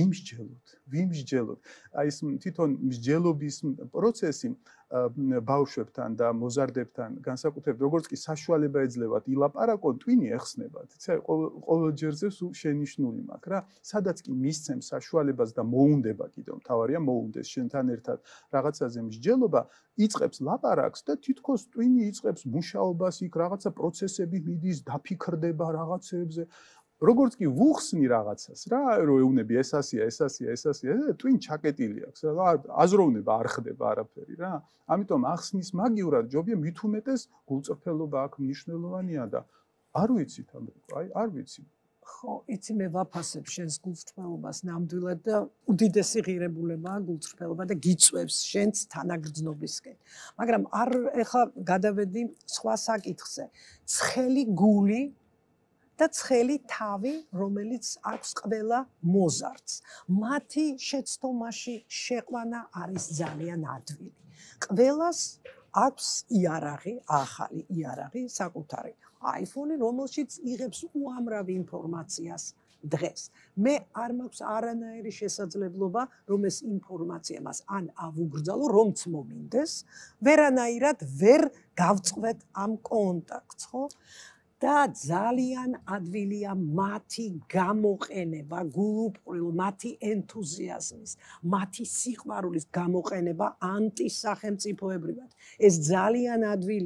Speaker 2: ვიმსჯელოთ. აი ეს თვითონ მსჯელობის პროცესი ბავშვებთან და მოზარდებთან განსაკუთრებით როგორც კი საშუალება ეძლევათ ილაპარაკონ, ტვინი ეხსნებათ. ყოველ ჯერზე სულ შენიშვნული მაქვს რა, სადაც კი მისცემ საშუალებას და მოუნდება კიდევ მთავარია მოუნდეს შენთან ერთად რაღაცაზე მსჯელობა, იწყებს ლაპარაკს და თითქოს ტვინი იწყებს მუშაობას, იქ რაღაცა პროცესები მიდის, დაფიქრდება რაღაცებზე. როგორც კი ვუხსნი რაღაცას რა, რომ ეუბნები ეს ასია, ტვინ ჩაკეტილი აქვს რა, აზროვნება არ ხდება არაფერი რა. ამიტომ ახსნის მაგივრად ჯობია მით უმეტეს გულწრფელობა აქ მნიშვნელოვანია და არ ვიცით არ ვიცი.
Speaker 1: ხო, იცი მე ვაფასებ შენს გულწრფელობას ნამდვილად და უდიდესი ღირებულებაა გულწრფელობა და გიწევს შენს თანაგრძნობისკენ. მაგრამ ეხლა გადავედი სხვა საკითხზე. ცხელი გული და ცხელი თავი, რომელიც აქვს ყველა მოზარდს. მათი შეცდომაში შეყვანა არის ძალიან ადვილი. ყველას აქვს იარაღი, ახალი იარაღი, საკუთარი iPhone, რომელშიც იღებს უამრავ ინფორმაციას დღეს. მე არ მაქვს არანაირი შესაძლებლობა, რომ ეს ინფორმაცია მას ან ავუგრძალო, რომც მომინდეს, ვერანაირად ვერ გავწყვეტ ამ კონტაქტს, ხო? და ძალიან ადვილია მათი გამოყენება, გულუბრყვილ, მათი ენთუზიაზმის, მათი სიყვარულის გამოყენება ანტისახელმწიფოებრივად. ეს ძალიან ადვილია.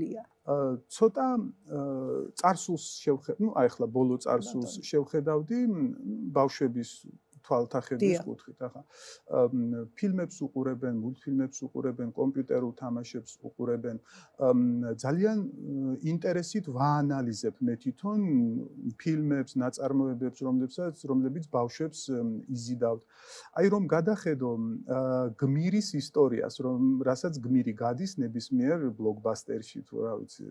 Speaker 2: ცოტა წარსულს შევხედავ, აი ახლა ბოლო წარსულს შევხედავდი ბავშვების თვალთახედვის კუთხით, ახლა ფილმებს უყურებენ, მულტფილმებს უყურებენ, კომპიუტერულ თამაშებს უყურებენ. ძალიან ინტერესით ვაანალიზებ მე თვითონ ფილმებს, ნაწარმოებებს, რომლებიც ბავშვებს იზიდავთ. აი რომ გადახედო გმირის ისტორიას, რასაც გმირი გადის ნებისმიერ ბლოკბასტერში თუ რა ვიცი.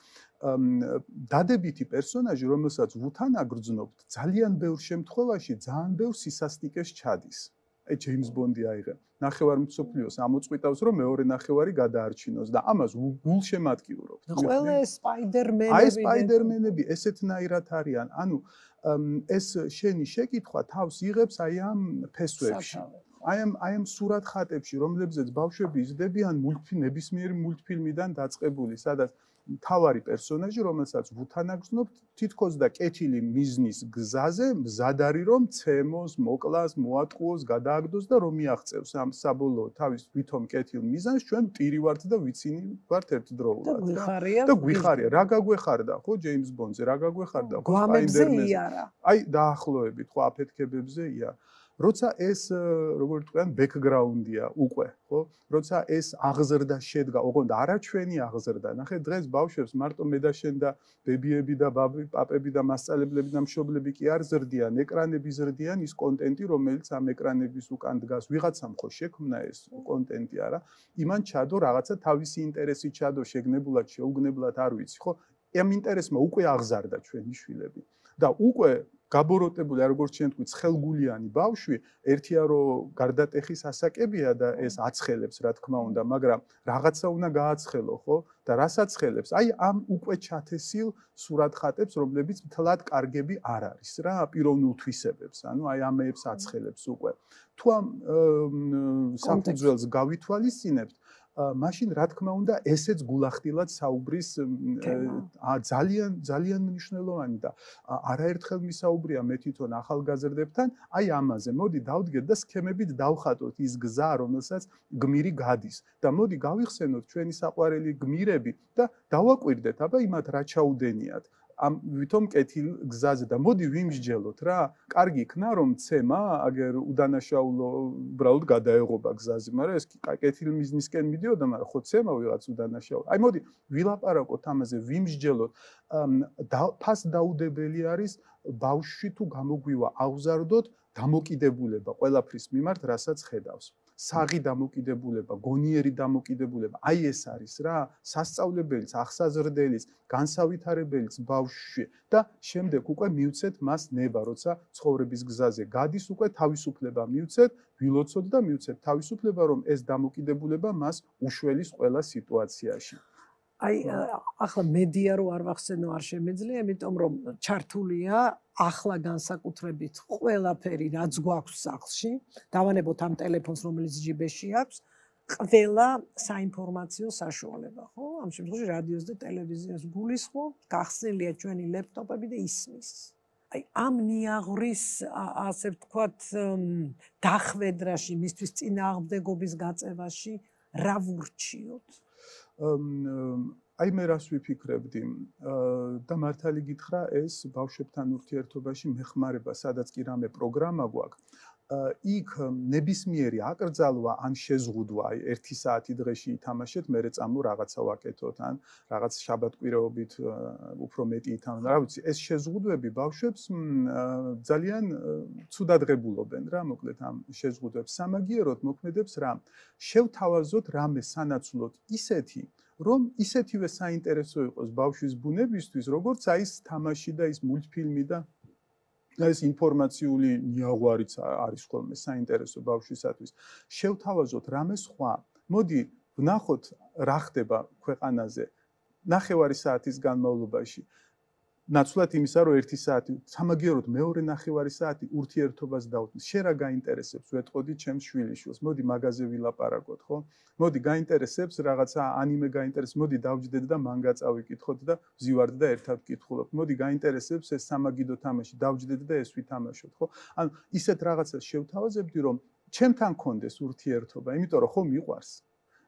Speaker 2: დადებითი პერსონაჟი, რომელსაც ვუთან აგრძნობთ, ძალიან ბევრ შემთხვევაში ძალიან ბევრ სისასტიკეს ჩადის. აი ჯეიმს ბონდი აიღე. ნახევარ მსოფლიოს ამოწყვიტავს, რომ მეორე ნახევარი გადაარჩინოს და ამას გულშემატკივრობთ.
Speaker 1: ყველა სპაიდერმენები.
Speaker 2: აი სპაიდერმენები ესეთნაირად არიან. ანუ ეს შენი შეკითხვა თავს იღებს აი ამ ფესვებში. აი ამ სურათხატებში, რომლებზეც ბავშვები იზრდებიან ნებისმიერი მულტფილმიდან დაწყებული, სადაც თავარი პერსონაჟი, რომელსაც ვუთანაგრძნობთ, თითქოს და კეთილი მიზნის გზაზე მზად არის, რომ ცემოს, მოკლას, მოატყუოს, გადააგდოს და რომ მიაღწევს ამ საბოლოო თავის ვითომ კეთილ მიზანს, ჩვენ პირი ვართ და ვიცინი ვართ ერთდროულად. და გვიხარია. რა გაგვეხარდა, ხო, ჯეიმს ბონდზე, რა გაგვეხარდა, ხო,
Speaker 1: სპაიდერმენზე.
Speaker 2: აი, დაახლოებით, ხო, აფეთქებებზე ია. როცა ეს როგორ ვთქვიან ბექგრაუნდია უკვე ხო როცა ეს აღზრდა შედგა ოღონდ არა ჩვენი აღზრდა ნახე დღეს ბავშვებს მარტო მე და შენ და ბებიები და პაპები და მასწავლებლები და მშობლები კი არ ზრდიან ეკრანები ზრდიან ის კონტენტი რომელიც ამ ეკრანების უკან დგას ვიღაცამ ხო შექმნა ეს კონტენტი არა იმან ჩადო რაღაცა თავისი ინტერესი ჩადო შეგნებულად შეუგნებლად არ ვიცი ხო ამ ინტერესმა უკვე აღზარდა ჩვენი შვილები და უკვე გაბოროტებული როგორც ჩვენ თქვით ცხელგულიანი ბავშვი ერთია რომ გარდატეხის ასაკებია და ეს აცხელებს რა თქმა უნდა მაგრამ რაღაცა უნდა გააცხელო ხო და რას აცხელებს აი ამ უკვე ჩათესილ სურათხატებს რომლებიც მთლად კარგები არ არის რა პიროვნულ თვისებებს ანუ აი ამებს აცხელებს უკვე თუ ამ საფუძველს გავითვალისწინებთ მაშინ რა თქმა უნდა ესეც გულახდილად საუბრის ძალიან მნიშვნელოვანი და არაერთხელ მისაუბრია მე თვითონ ახალგაზრდებთან აი ამაზე მოდი დავდგეთ და სქემებით დავხატოთ ის გზა რომელსაც გმირი გადის და მოდი გავიხსენოთ ჩვენი საყვარელი გმირები და დავაკვირდეთ აბა იმათ რა ჩაუდენიათ ამ ვითომ კეთილ გზაზე და მოდი ვიმსჯელოთ რა კარგი იქნა რომ ცემა აგერ უდანაშაულო უბრალოდ გადაეღობა გზაზე მაგრამ ეს კეთილ მიზნისკენ მიდიოდა მაგრამ ხო ცემა ვიღაც უდანაშაულო აი მოდი ვილაპარაკოთ ამაზე ვიმსჯელოთ ფასდაუდებელი არის ბავშვი თუ გამოგვივა აღზარდოთ დამოკიდებულება ყველაფრის მიმართ რასაც ხედავს საღი დამოკიდებულება, გონიერი დამოკიდებულება, აი ეს არის რა, სასწავლებელიც, აღსაზრდელიც, განსავითარებელიც ბავშვი და შემდეგ უკვე მივცეთ მას ნება, როცა ცხოვრების გზაზე გადის უკვე თავისუფლება მივცეთ, ვილოცოთ და მივცეთ თავისუფლება, რომ ეს დამოკიდებულება მას უშველის ყველა სიტუაციაში.
Speaker 1: აი ახლა მედია რო არ ვახსენო არ შემეძლია, იმიტომ რომ ჩართულია ახლა განსაკუთრებით ყველაფერი რაც გვაქვს სახლში, დავანებოთ ამ ტელეფონს რომელიც ჯიბეში აქვს, ყველა საინფორმაციო საშუალება, ხო? ამ შემთხვევაში რადიოს და ტელევიზიას გულისხმობთ, გახსნილია ჩვენი ლეპტოპები და ისმის. აი ამ ნიაღვრის ასე ვთქვათ დახვედრაში, მისთვის წინააღმდეგობის გაწევაში რა ვურჩიოთ?
Speaker 2: აი მე რას ვიფიქრებდი და მართალი გითხრა ეს ბავშვებთან ურთიერთობაში მეხმარება სადაც კი რამე პროგრამა გვაქვს იქ ნებისმიერი აკრძალვა ან შეზღუდვა აი 1 საათი დღეში ითამაშეთ მერე წამო რაღაცა ვაკეთოთ ან რაღაც შაბათკვირეობით უფრო მეტი ითამაშოთ რა ვიცი ეს შეზღუდვები ბავშვებს ძალიან ცუდად ღებულობენ რა მოკლედ ამ შეზღუდვებს სამაგიეროდ მოქმედებს რა შევთავაზოთ რამე სანაცვლოდ ისეთი რომ ისეთივე საინტერესო იყოს ბავშვის ბუნებისთვის, როგორც აი ეს თამაში და ის მულტფილმი და ეს ინფორმაციული ნიაღვარიც არის ხოლმე საინტერესო ბავშვისათვის. შევთავაზოთ რამე სხვა. მოდი ვნახოთ რა ხდება ქვეყანაზე ნახევარი საათის განმავლობაში. ნაცვლად იმისა, რომ 1 საათი, სამაგიეროდ მეორე ნახევარი საათი ურთიერთობას დავთმის. შენ რა გაინტერესებს, ვეტყოდი ჩემს შვილიშვილს. მოდი მაგაზე ვილაპარაკოთ, ხო? მოდი გაინტერესებს რაღაცა ანიმე გაინტერესებს, მოდი დავჯდეთ და მანგა წავიკითხოთ და ვზივართ და ერთად ვკითხულობთ. მოდი გაინტერესებს ეს სამაგიდო თამაში, დავჯდეთ და ეს ვითამაშოთ, ხო? ანუ ისეთ რაღაცას შევთავაზებდი, რომ ჩემთან კონდეს ურთიერთობა, იმიტომ რომ ხო მიყვარს.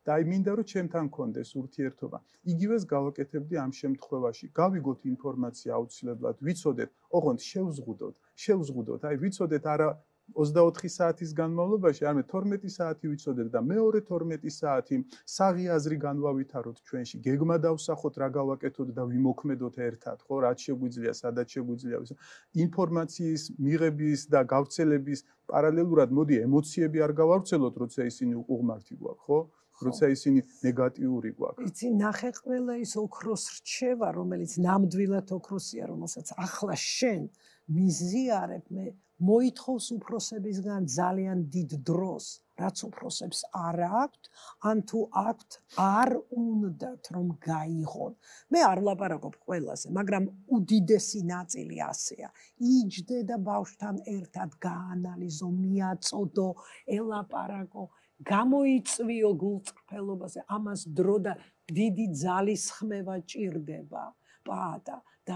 Speaker 2: და აი მინდა რომ ჩემთან გქონდეს ურთიერთობა. იგივეს გავაკეთებდი ამ შემთხვევაში. გავიგოთ ინფორმაცია აუცილებლად, ვიცოდეთ, ოღონდ შევზღუდოთ, აი ვიცოდეთ არა 24 საათის განმავლობაში, არამედ 12 საათი ვიცოდეთ და მეორე 12 საათი საღი აზრი განვავითაროთ ჩვენში. გეგმა დავსახოთ, რა გავაკეთოთ და ვიმოქმედოთ ერთად, ხო, რაც შეგვიძლია, სადაც შეგვიძლია. ინფორმაციის მიღების და გავრცელების პარალელურად მოდი ემოციები არ გავავრცელოთ, როცა ისინი უღმართი გვაქვს, ხო? როცა ისინი ნეგატიური გვაქვს.
Speaker 1: იცი, ნახე ყველა ის ოქროს რჩევა, რომელიც ნამდვილად ოქროსია, რომელსაც ახლა შენ მიზიარებ, მე მოითხოვს უფროსებისგან ძალიან დიდ დროს, რაც უფროსებს არ აქვთ, ან თუ აქვთ, არ უნდათ რომ გაიღონ. მე არ ვლაპარაკობ ყველაზე, მაგრამ უდიდესი ნაწილი ასეა. იჯდე და ბავშვთან ერთად გაანალიზო, მიაწოდო, ელაპარაკო, გამოიწვიო გულწრფელობაზე, ამას დრო და დიდი ძალისხმევა ჭირდება, პაატა, და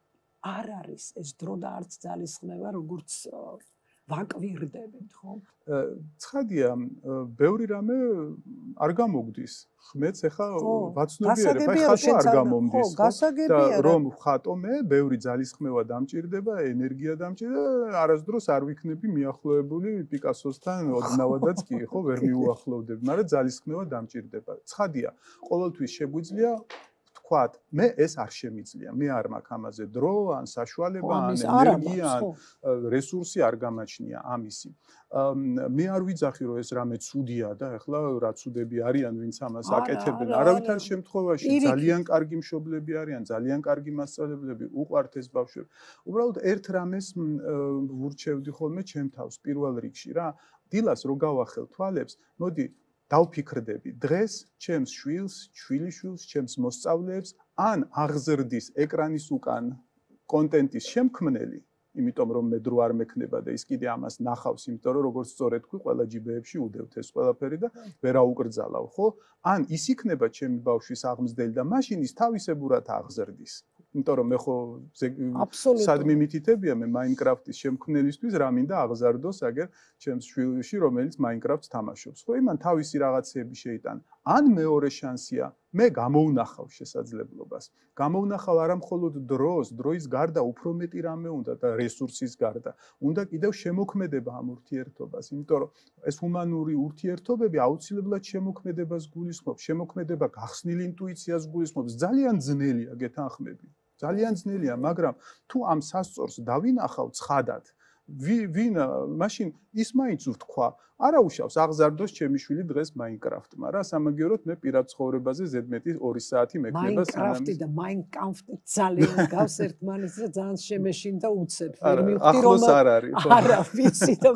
Speaker 1: არ არის ეს დრო და არც ძალისხმევა, როგორც ვაკვირდებით, ხო?
Speaker 2: ცხადია, ბევრი რამე არ გამოგდის. ხმეც ახლა ვაცნობიერებ, აი ხატო არ გამომდის, და რომ ხატო მე ბევრი ძალისხმევა დამჭირდება, ენერგია დამჭირდება, არასდროს არ ვიქნები მიახლოებული პიკასოსთან ოდნავადაც კი, ხო, ვერ მიუახლოვდები, მაგრამ ძალისხმევა დამჭირდება. ცხადია, ყოველთვის შეგვიძლია ვთქვათ, მე ეს არ შემიძლია, მე არ მაქვს ამაზე დრო, ან საშუალება, ან ენერგია, ან რესურსი არ გამაჩნია ამისი. მე არ ვიძახი, რომ ეს რამე ცუდია და ეხლა რა ცუდები არიან, ვინც ამას აკეთებენ. არავითარ შემთხვევაში ძალიან კარგი მშობლები არიან, ძალიან კარგი მასწავლებლები, უყვართ ეს ბავშვები. უბრალოდ ერთ რამეს ვურჩევდი ხოლმე ჩემ თავს პირველ რიგში რა, დილას რო გავახელ თვალებს, მოდი დავფიქრდები დღეს ჩემს შვილს, შვილიშვილს, ჩემს მოსწავლეებს ან აღზრდის ეკრანის უკან კონტენტის შემქმნელი, იმიტომ რომ მე დრო არ მექნება და ის კიდე ამას ნახავს, იმიტომ რომ როგორც სწორედ თქვი, ყველა ჯიბეებში უდევთ ეს ყველაფერი და ვერ აუკრძალავ, ხო? ან ის იქნება ჩემი ბავშვის აღმზრდელი და მაშინ ის თავისებურად აღზრდის. იმიტომ რომ მე ხო სადმე მითითებია მე მაინკრაფტის შემქმნელისთვის რა მინდა აღზარდოს აგერ ჩემს შვილში, რომელიც მაინკრაფტს თამაშობს. ხო, იმან თავისი რაღაცეები შეიტანა. ან მეორე შანსია, მე გამოვნახავ შესაძლებლობას. გამოვნახავ არა მხოლოდ დროის გარდა უფრო მეტი რამე უნდა და რესურსის გარდა. უნდა კიდევ შემოქმედება ამ ურთიერთობას, იმიტომ რომ ეს ჰუმანური ურთიერთობები აუცილებლად შემოქმედებას გულისხმობს, შემოქმედება გახსნილ ინტუიციას გულისხმობს. ძალიან ძნელია, გეთანხმები. ძალიან ძნელია, მაგრამ თუ ამ სასწორს დავინახავ ცხადად, ვინ მაშინ ის მაინც ვთქვა, არა უშავს აღზარდოს ჩემი შვილი დღეს მაინკრაფტმა რა, სამაგიეროდ მე პირად ცხოვრებაზე ზედმეტი 2 საათი მექნება
Speaker 1: მაინკრაფტი და მაინკამფტი ძალიან გავს ერთმანეთს და ძალიან შემეშინდა უცებ. ვერ მივხვდი რომ
Speaker 2: არ არის.
Speaker 1: არა, ვიცი და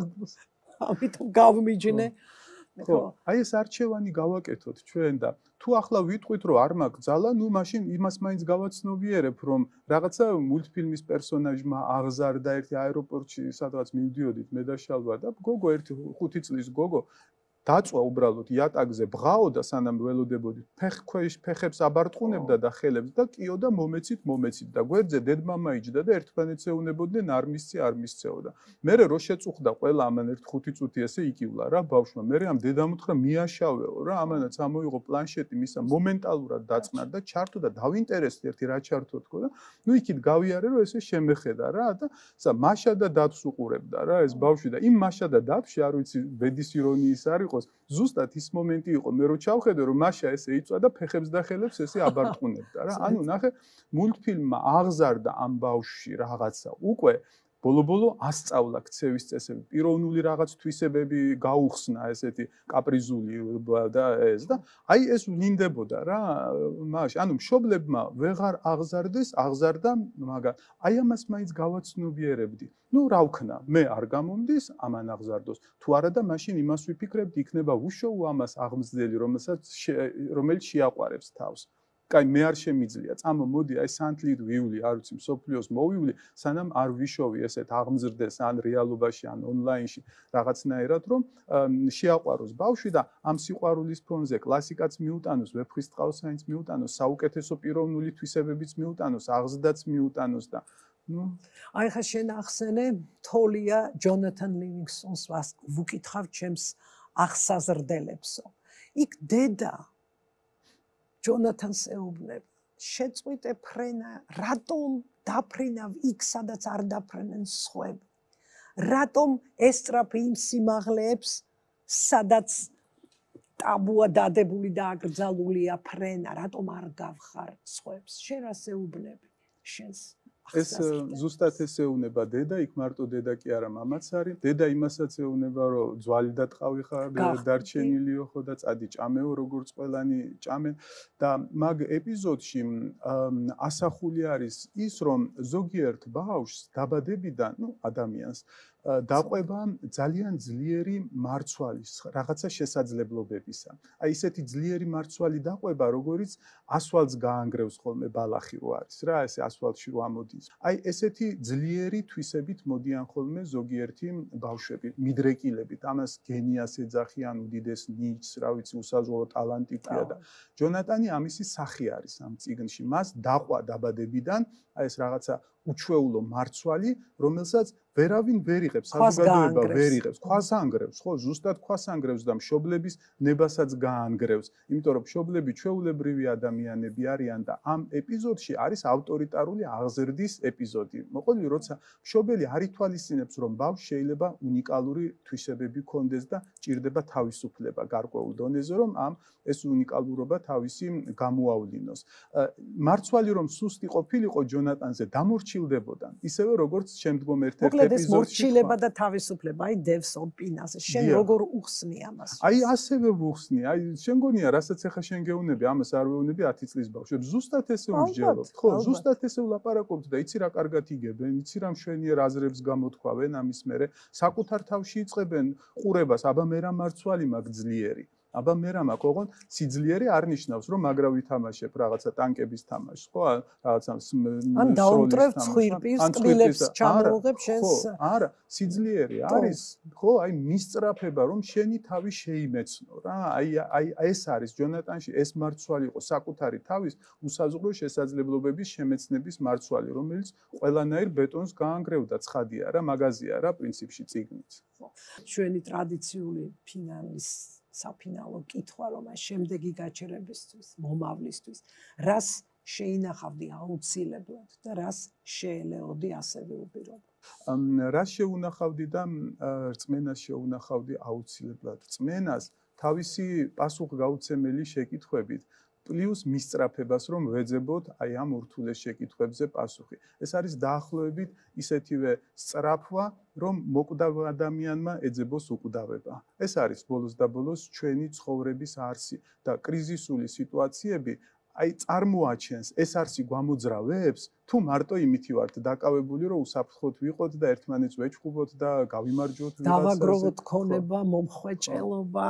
Speaker 1: ამიტომ გავმიჯნე.
Speaker 2: ხო, აი ეს არჩევანი გავაკეთოთ ჩვენ და თუ ახლა ვიტყვით რომ არ მაქვს ძალა, ნუ მაშინ იმას მაინც გავაცნობიერებ, რომ რაღაცა მულტფილმის პერსონაჟმა აღზარდა ერთი აეროპორტში, სადღაც მივდიოდით მე და შალვა და გოგო ერთი 5 წლის გოგო დაწვა უბრალოდ იატაკზე ბღაოდა სანამ ველოდებოდით, ფეხებს აბარტყუნებდა და ხელებს და კიო და მომეცით და გვერდზე დედმამა იჯდა და ერთმანეთს ეუნებოდნენ არ მისცეოდა. მერე რო შეწუხდა ყველა ამან ერთ 5 წუთი ესე იკივლა რა ბავშვმა. მერე ამ დედამ უთხრა მიაშავეო რა, ამანაც ამოიღო პლანშეტი, მისა მომენტალურად დაწყნა და ჩართო და დავინტერესდი ერთი რა ჩართო თქო და ნუ იქით გავიარე რომ ესე შემეხედა რა და მაშა და დათვს უყურებდა რა ეს ბავშვი და იმ მაშა და დათვში არ ვიცი ბედის ირონიის არის ზუსტად ის მომენტი იყო მე რო ჩავხედე რომ მაშა ესე იწვა და ფეხებს და ხელებს ესე აბარტყუნებდა რა. ანუ ნახე მულტფილმმა აღზარდა ამ ბავშვში რაღაცა უკვე ბოლო-ბოლო ასწავლა ქცევის წესები, პიროვნული რაღაც თვისებები გაუხსნა ესეთი კაპრიზული და ეს და აი ეს ვლინდებოდა რა მაშ. ანუ მშობლებმა ვეღარ აღზარდეს, აღზარდა, მაგრამ აი ამას მაინც გავაცნობიერებდი. ნუ რა ვქნა, მე არ გამომდის ამან აღზარდოს. თუ არა და მაშინ იმას ვიფიქრებდი, იქნება უშოუ ამას აღმზრდელი, რომელიც შეაყვარებს თავს. კაი მე არ შემიძლია წამო მოდი აი სანთლით ვივლი არ ვიცი მსოფლიოს მოვივლი სანამ არ ვიშოვი ესეთ აღმზრდეს ან რეალობაში ან ონლაინში რაღაცნაირად რომ შეაყვაროს ბავშვი და ამ სიყვარულის ფონზე კლასიკაც მიუტანოს ვეფხვის ტყავსაინც მიუტანოს საუკეთესო პიროვნული თვისებებიც მიუტანოს აღზრდაც მიუტანოს და ნუ
Speaker 1: აი ხა შენ ახსენე თოლია ჯონათან ლივინგსტონს ვუკითხავ ჩემს აღსაზრდელებსო იქ დედა ჯონათანს ეუბნება, შეწყვიტე ფრენა, რატომ დაფრინავ იქ, სადაც არ დაფრენენ სხვები? რატომ ესწრაფ იმ სიმაღლეებს, სადაც ტაბუა დადებული და აკრძალულია ფრენა, რატომ არ გავხარ სხვებს? შენ რას ეუბნები? შენს
Speaker 2: ეს ზუსტად ეს ეუბნება დედა, იქ მარტო დედა კი არა, მამაც არის. დედა იმასაც ეუბნება, რომ ძვალი და ტყავი ხარ, დარჩენილიო ხო და წადი ჭამეო, როგორც ყველანი ჭამენ. და მაგ ეპიზოდში ასახული არის ის, რომ ზოგიერთ ბავშვს დაბადებიდან, ადამიანს დაყვება ძალიან ძლიერი მარცვალის რაღაცა შესაძლებლობებისა. აი ესეთი ძლიერი მარცვალი დაყვება, როგორიც ასვალს გაანგრევს ხოლმე ბალახი რო არის რა, ესე ასვალში რო ამოდის. აი ესეთი ძლიერი თვისებით მოდიან ხოლმე ზოგიერთი ბავშვები, მიდრეკილებით, ამას გენიას ეძახიან, უდიდეს ნიჭს, რა ვიცი, უსაზღვრო ტალანტი ქვია და ჯონატანი ამისი სახი არის ამ წიგნში. მას დაყვა დაბადებიდან აი ეს რაღაცა უჩვეულო მარცვალი, რომელსაც ვერავინ ვერ იღებს, საზოგადოება ვერ იღებს, ქვას ანგრევს, ხო, ზუსტად ქვას ანგრევს და მშობლების ნებასაც გაანგრევს, იმიტომ რომ მშობლები ჩვეულებრივი ადამიანები არიან და ამ ეპიზოდში არის ავტორიტარული აღზრდის ეპიზოდი. მოყოლი, როცა მშობელი არ ითვალისწინებს, რომ ბავშვს შეიძლება უნიკალური თვისებები ჰქონდეს და ჭირდება თავისუფლება გარკვეულ დონეზე, რომ ეს უნიკალურობა თავისი გამოავლინოს. მარცვალი რომ სუსტი ყოფილიყო ჯონატანზე დამორჩილდებოდა, ისევე როგორც შემდგომ ერთ-ერთ
Speaker 1: ეს მორჩილება და თავისუფლება, აი დევს ოპინაზე. შენ როგორ უხსნი ამას?
Speaker 2: აი ასევე ვუხსნი, აი შენ გონია, რასაც ახლა შენ გეუბნები, ამას არ ვეუბნები 10 წლის ბავშვებს. ზუსტად ესე ვსჯელობთ, ხო, ზუსტად ესე ვლაპარაკობთ და იცი რა კარგად იგებენ, იცი რა მშვენიერ აზრებს გამოთქვავენ ამის მერე, საკუთარ თავში იწყებენ ყურებას, აბა მე რა მარცვალი მაქვს ძლიერი. აბა მე რა მაქვს, ოღონდ სიძლიერე არ ნიშნავს, რომ მაგრა ვითამაშებ რაღაცა ტანკების თამაშს, ხო, რაღაცა
Speaker 1: ან დაუნტრევ ცხვირპირს, კბილებს ჩამოუღებ შენს.
Speaker 2: ხო, არა, სიძლიერე არის, ხო, აი მისწრაფება, რომ შენი თავი შეიმეცნო რა. აი ეს არის ჯონატანში, ეს მარცვალი იყო საკუთარი თავის უსაზღვრო შესაძლებლობების შემეცნების მარცვალი, რომელიც ყველანაირ ბეტონს გაანგრევდა, ცხადია რა, მაგაზია რა, პრინციპში წიგნით.
Speaker 1: ჩვენი ტრადიციული ფინალის საფინალო კითხვა, რომ შემდეგი გაჩერებისთვის, მომავლისთვის, რას შეინახავდი აუცილებლად და რას შეელეოდი ასევე უპირობოდ?
Speaker 2: რას შეუნახავდი და რწმენას შეუნახავდი აუცილებლად. რწმენას თავისი პასუხგაუცემელი შეკითხვებით პლუს მისწრაფებას, რომ ვეძებოთ აი ამ ურთულეს შეკითხვებზე პასუხი. ეს არის დაახლოებით ისეთივე სწრაფვა, რომ მოკვდავ ადამიანმა ეძებოს უკვდავება. ეს არის ბოლოს და ბოლოს ჩვენი ცხოვრების არსი და კრიზისული სიტუაციები აი წარმოაჩენს ეს არსი გვამოძრავებს, თუ მარტო იმითი ვართ დაკავებული, რომ უსაფრთხოდ ვიყოთ და ერთმანეთს ვეჭყუბოთ და გავიმარჯვოთ ვიღაცაზე.
Speaker 1: დავაგროვოთ ქონება, მომხვეჭელობა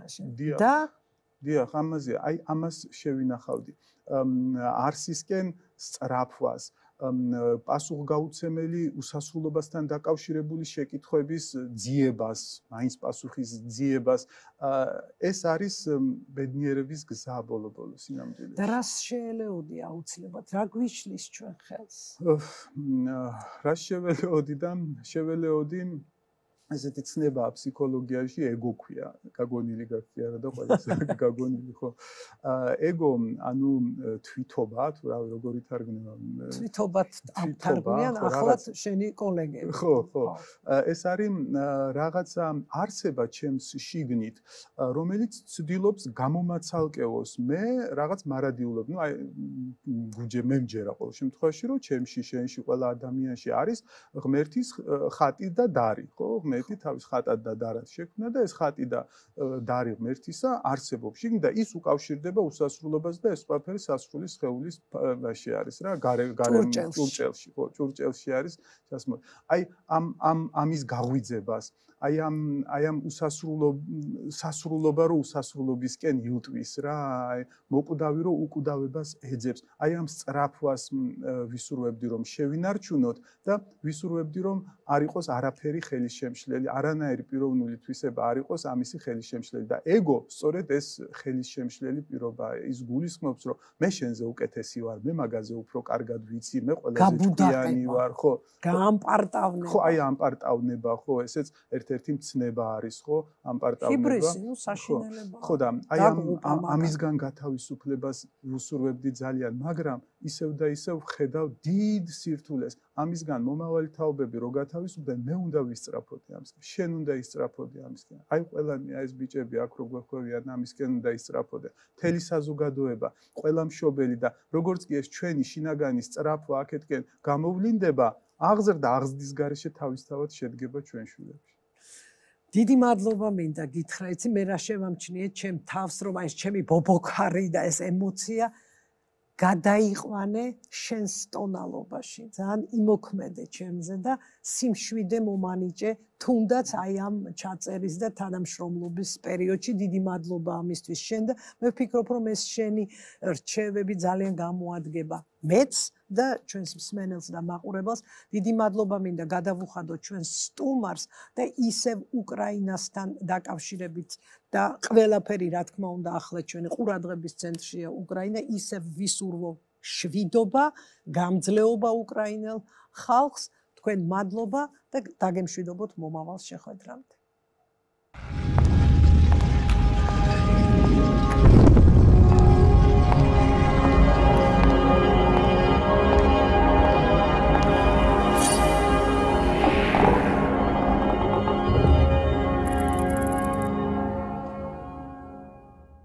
Speaker 1: და
Speaker 2: დიახ, ამაზე, აი ამას შევინახავდი. არსისკენ სწრაფვას, პასუხგაუცემელი უსასრულობასთან დაკავშირებული შეკითხვების ძიებას, მაინც პასუხის ძიებას, ეს არის ბედნიერების გზა ბოლო-ბოლოს სინამდვილეში.
Speaker 1: და რას შეელეოდი აუცილებლად? რა გვიშლის ჩვენ ხელს?
Speaker 2: რას შეველეოდი და შეველეოდი ესეთი ცნებაა ფსიქოლოგიაში ეგო ქვია, გაგონილი გაქვია რა და ყველას გაგონილი ხო. ეგო, ანუ თვითობა, თუ რა როგორ ითარგმნება?
Speaker 1: თვითობად თარგმნიან ახლად შენი კოლეგები.
Speaker 2: ხო, ხო. ეს არის რაღაცა არსება ჩემს შიგნით, რომელიც ცდილობს გამომაცალკევოს მე რაღაც მარადიულობ. ნუ აი მე მჯერა ყოველ შემთხვევაში, რომ ჩემში, შენში, ყველა ადამიანში არის ღმერთის ხატი და დარი, ხო? ღმერთი თავის ხატად და დარად შექმნა და ეს ხატი და დარი ღმერთისა არსებობს შიგნით და ის უკავშირდება უსასრულობას და ეს ყველაფერი სასრული სხეულის მაში არის რა, ჭურჭელში, ხო, ჭურჭელში არის სასმო. აი ამის გაღვიძებას, აი ამ სასრულობა რო usasრულობისკენ იუტვის რა, აი მოკვდავი რო უკვდავებას ეძებს, აი ამ სწრაფვას ვისურვებდი რომ შევინარჩუნოთ და ვისურვებდი რომ არ იყოს არაფერი ხელის ხელისშემშლელი, არანაირი პიროვნული თვისება არ იყოს ამისი ხელისშემშლელი და ეგო სწორედ ეს ხელისშემშლელი პირობაა. ის გულისხმობს, რომ მე შენზე უკეთესი ვარ, მე მაგაზე უფრო კარგად ვიცი, მე ყველაზე ჭკვიანი ვარ, ხო?
Speaker 1: გაამპარტავნება.
Speaker 2: ხო, აი ამპარტავნება, ხო, ესეც ერთ-ერთი მცნება არის, ხო? ამპარტავნება.
Speaker 1: ჰიბრისი, ნუ საშინელება.
Speaker 2: ხო და აი ამისგან გათავისუფლებას ვუსურვებდი ძალიან, მაგრამ ისევ და ისევ ხედავ დიდ სირთულეს. ამისგან მომავალი თაობები რო გათავისუფლდნენ, მე უნდა ვისწრაფოდი ამისგან. შენ უნდა ისწრაფოდი ამისგან. აი ყველანი ეს ბიჭები აქ რო გვეხვევიან, ამისგან უნდა ისწრაფოდე. მთელი საზოგადოება, ყველა მშობელი და როგორც კი ეს ჩვენი შინაგანი სწრაფვა აქეთკენ გამოვლინდება, აღზრდა აღზრდის გარეშე თავისთავად შედგება ჩვენ შვილებში.
Speaker 1: დიდი მადლობა მინდა გითხრა, იცი მე რა შევამჩნიე ჩემ თავს, რომ აი ეს ჩემი ბობოქარი და ეს ემოცია გადაიყვანე შენს ტონალობაში. ძალიან იმოქმედე ჩემზე და სიმშვიდე მომანიჭე თუნდაც აი ამ ჩაწერის და თანამშრომლობის პერიოდში. დიდი მადლობა ამისთვის შენ და მე ვფიქრობ, რომ ეს შენი რჩევები ძალიან გამოადგება მეც და ჩვენს მსმენელს და მაყურებელს. დიდი მადლობა მინდა გადავუხადოთ ჩვენს სტუმარს და ისევ უკრაინასთან დაკავშირებით და ყველაფერი რა თქმა უნდა ახლა ჩვენი ყურადღების ცენტრშია უკრაინა, ისევ ვისურვო შვიდობა, გამძლეობა უკრაინელ ხალხს. თქვენ მადლობა და დაგემშვიდობოთ მომავალ შეხვედრამდე.